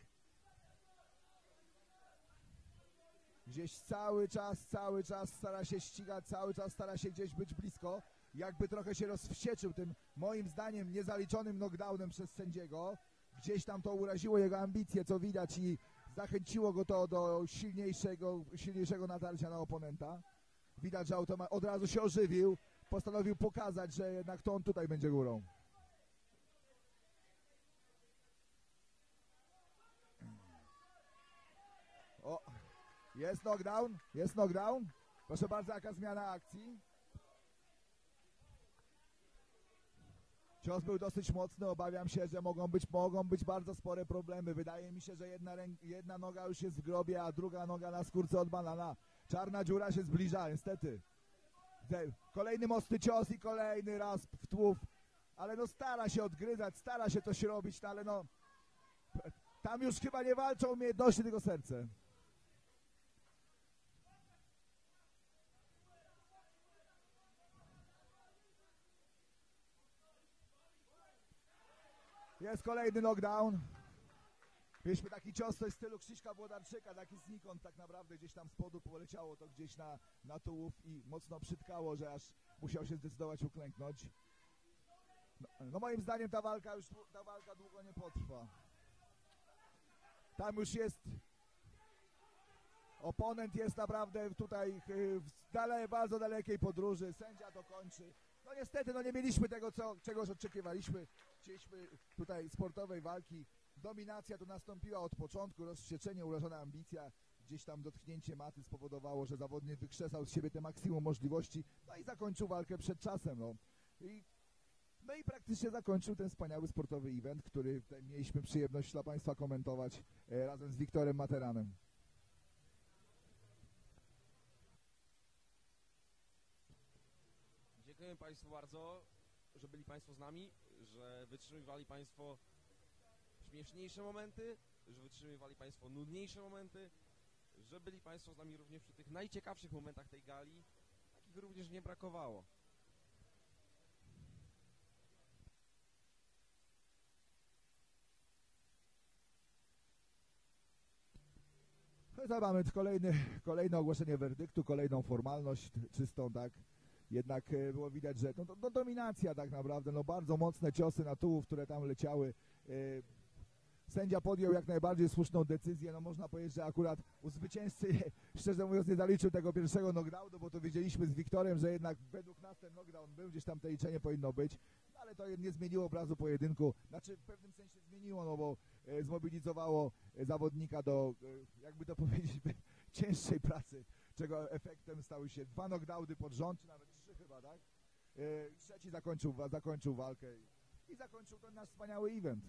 Gdzieś cały czas, cały czas stara się ścigać, cały czas stara się gdzieś być blisko. Jakby trochę się rozwścieczył tym, moim zdaniem, niezaliczonym knockdownem przez sędziego. Gdzieś tam to uraziło jego ambicje, co widać, i zachęciło go to do silniejszego, silniejszego natarcia na oponenta. Widać, że automat od razu się ożywił, postanowił pokazać, że jednak to on tutaj będzie górą. O! Jest knockdown, jest knockdown. Proszę bardzo, jaka zmiana akcji. Cios był dosyć mocny, obawiam się, że mogą być, mogą być bardzo spore problemy. Wydaje mi się, że jedna, ręk, jedna noga już jest w grobie, a druga noga na skórce od banana. Czarna dziura się zbliża, niestety. Kolejny mocny cios i kolejny raz w tłów. Ale no stara się odgryzać, stara się coś robić, no ale no... Tam już chyba nie walczą umiejętności, tylko serce. Jest kolejny knockdown. Mieliśmy taki cios, coś w stylu Krzyśka Włodarczyka, taki znikąd tak naprawdę, gdzieś tam z spodu poleciało to gdzieś na, na tułów i mocno przytkało, że aż musiał się zdecydować uklęknąć. No, no moim zdaniem ta walka już ta walka długo nie potrwa. Tam już jest... Oponent jest naprawdę tutaj w dale, bardzo dalekiej podróży, sędzia dokończy. No niestety, no nie mieliśmy tego, co, czegoś oczekiwaliśmy. Chcieliśmy tutaj sportowej walki. Dominacja tu nastąpiła od początku, rozwścieczenie, urażona ambicja. Gdzieś tam dotknięcie maty spowodowało, że zawodnik wykrzesał z siebie te maksimum możliwości. No i zakończył walkę przed czasem. No i, no i praktycznie zakończył ten wspaniały sportowy event, który tutaj mieliśmy przyjemność dla Państwa komentować e, razem z Wiktorem Materanem. Dziękuję Państwu bardzo, że byli Państwo z nami, że wytrzymywali Państwo śmieszniejsze momenty, że wytrzymywali Państwo nudniejsze momenty, że byli Państwo z nami również przy tych najciekawszych momentach tej gali, takich również nie brakowało. No to mamy kolejny, kolejne ogłoszenie werdyktu, kolejną formalność czystą, tak. Jednak było widać, że no, no, dominacja tak naprawdę, no bardzo mocne ciosy na tułów, które tam leciały. Sędzia podjął jak najbardziej słuszną decyzję, no można powiedzieć, że akurat u zwycięzcy, szczerze mówiąc, nie zaliczył tego pierwszego knockdownu, bo to wiedzieliśmy z Wiktorem, że jednak według nas ten knockdown był, gdzieś tam te liczenie powinno być, no ale to nie zmieniło obrazu pojedynku, znaczy w pewnym sensie zmieniło, no bo e, zmobilizowało zawodnika do, e, jakby to powiedzieć, cięższej pracy, czego efektem stały się dwa knockdowny pod rząd, czy nawet trzy chyba, tak? E, trzeci zakończył, zakończył walkę i zakończył ten nasz wspaniały event.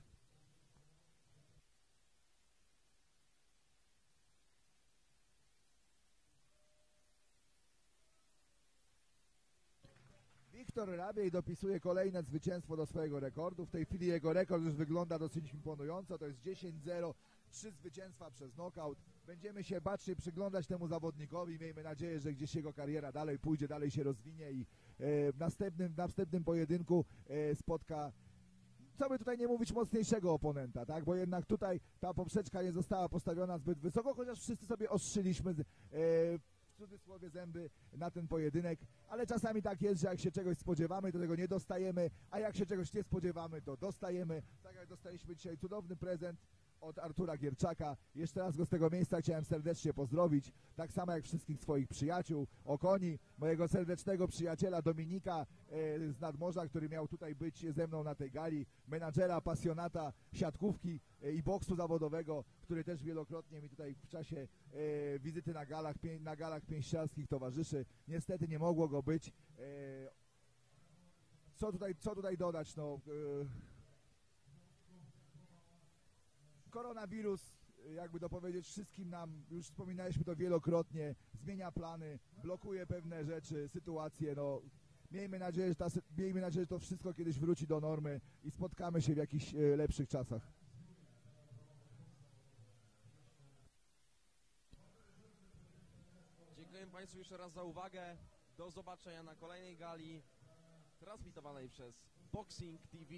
Wiktor Rabiej dopisuje kolejne zwycięstwo do swojego rekordu. W tej chwili jego rekord już wygląda dosyć imponująco. To jest dziesięć zero, trzy zwycięstwa przez knockout. Będziemy się bacznie przyglądać temu zawodnikowi. Miejmy nadzieję, że gdzieś jego kariera dalej pójdzie, dalej się rozwinie i e, w, następnym, w następnym pojedynku e, spotka, co by tutaj nie mówić, mocniejszego oponenta, tak? Bo jednak tutaj ta poprzeczka nie została postawiona zbyt wysoko, chociaż wszyscy sobie ostrzyliśmy z, e, w cudzysłowie zęby na ten pojedynek, ale czasami tak jest, że jak się czegoś spodziewamy, to tego nie dostajemy, a jak się czegoś nie spodziewamy, to dostajemy. Tak jak dostaliśmy dzisiaj cudowny prezent od Artura Gierczaka. Jeszcze raz go z tego miejsca chciałem serdecznie pozdrowić, tak samo jak wszystkich swoich przyjaciół, Okoni, mojego serdecznego przyjaciela Dominika e, z Nadmorza, który miał tutaj być ze mną na tej gali, menadżera, pasjonata siatkówki e, i boksu zawodowego, który też wielokrotnie mi tutaj w czasie e, wizyty na galach, pię, na galach pięściarskich towarzyszy. Niestety nie mogło go być. E, co tutaj, co tutaj dodać? No, e, koronawirus, jakby to powiedzieć, wszystkim nam, już wspominaliśmy to wielokrotnie, zmienia plany, blokuje pewne rzeczy, sytuacje, no miejmy nadzieję, że ta, miejmy nadzieję, że to wszystko kiedyś wróci do normy i spotkamy się w jakichś e, lepszych czasach. Dziękuję Państwu jeszcze raz za uwagę. Do zobaczenia na kolejnej gali transmitowanej przez Boxing T V.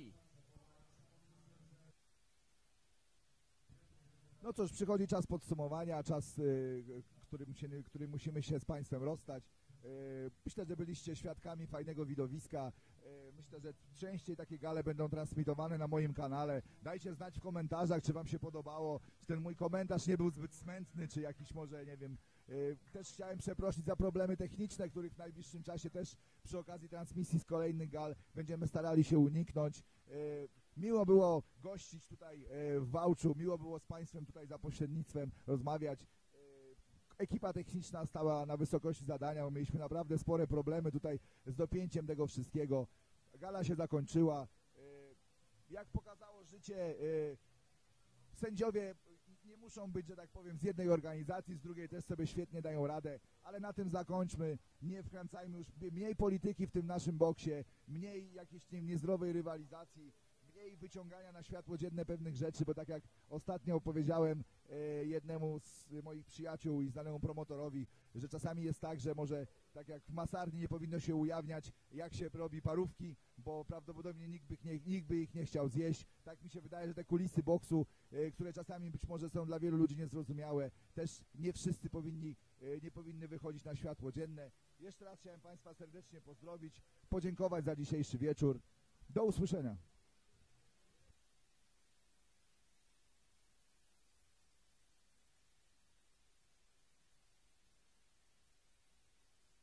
No cóż, przychodzi czas podsumowania, czas, y, który, musimy, który musimy się z Państwem rozstać. Y, myślę, że byliście świadkami fajnego widowiska. Y, myślę, że częściej takie gale będą transmitowane na moim kanale. Dajcie znać w komentarzach, czy Wam się podobało, czy ten mój komentarz nie był zbyt smętny, czy jakiś może, nie wiem. Y, też chciałem przeprosić za problemy techniczne, których w najbliższym czasie też przy okazji transmisji z kolejnych gal będziemy starali się uniknąć. Y, Miło było gościć tutaj w Wałczu, miło było z Państwem tutaj za pośrednictwem rozmawiać. Ekipa techniczna stała na wysokości zadania, mieliśmy naprawdę spore problemy tutaj z dopięciem tego wszystkiego. Gala się zakończyła. Jak pokazało życie, sędziowie nie muszą być, że tak powiem, z jednej organizacji, z drugiej też sobie świetnie dają radę, ale na tym zakończmy, nie wkręcajmy już, mniej polityki w tym naszym boksie, mniej jakiejś niezdrowej rywalizacji, mniej wyciągania na światło dzienne pewnych rzeczy, bo tak jak ostatnio powiedziałem e, jednemu z moich przyjaciół i znanemu promotorowi, że czasami jest tak, że może tak jak w masarni nie powinno się ujawniać, jak się robi parówki, bo prawdopodobnie nikt by, nie, nikt by ich nie chciał zjeść. Tak mi się wydaje, że te kulisy boksu, e, które czasami być może są dla wielu ludzi niezrozumiałe, też nie wszyscy powinni, e, nie powinny wychodzić na światło dzienne. Jeszcze raz chciałem Państwa serdecznie pozdrowić, podziękować za dzisiejszy wieczór. Do usłyszenia.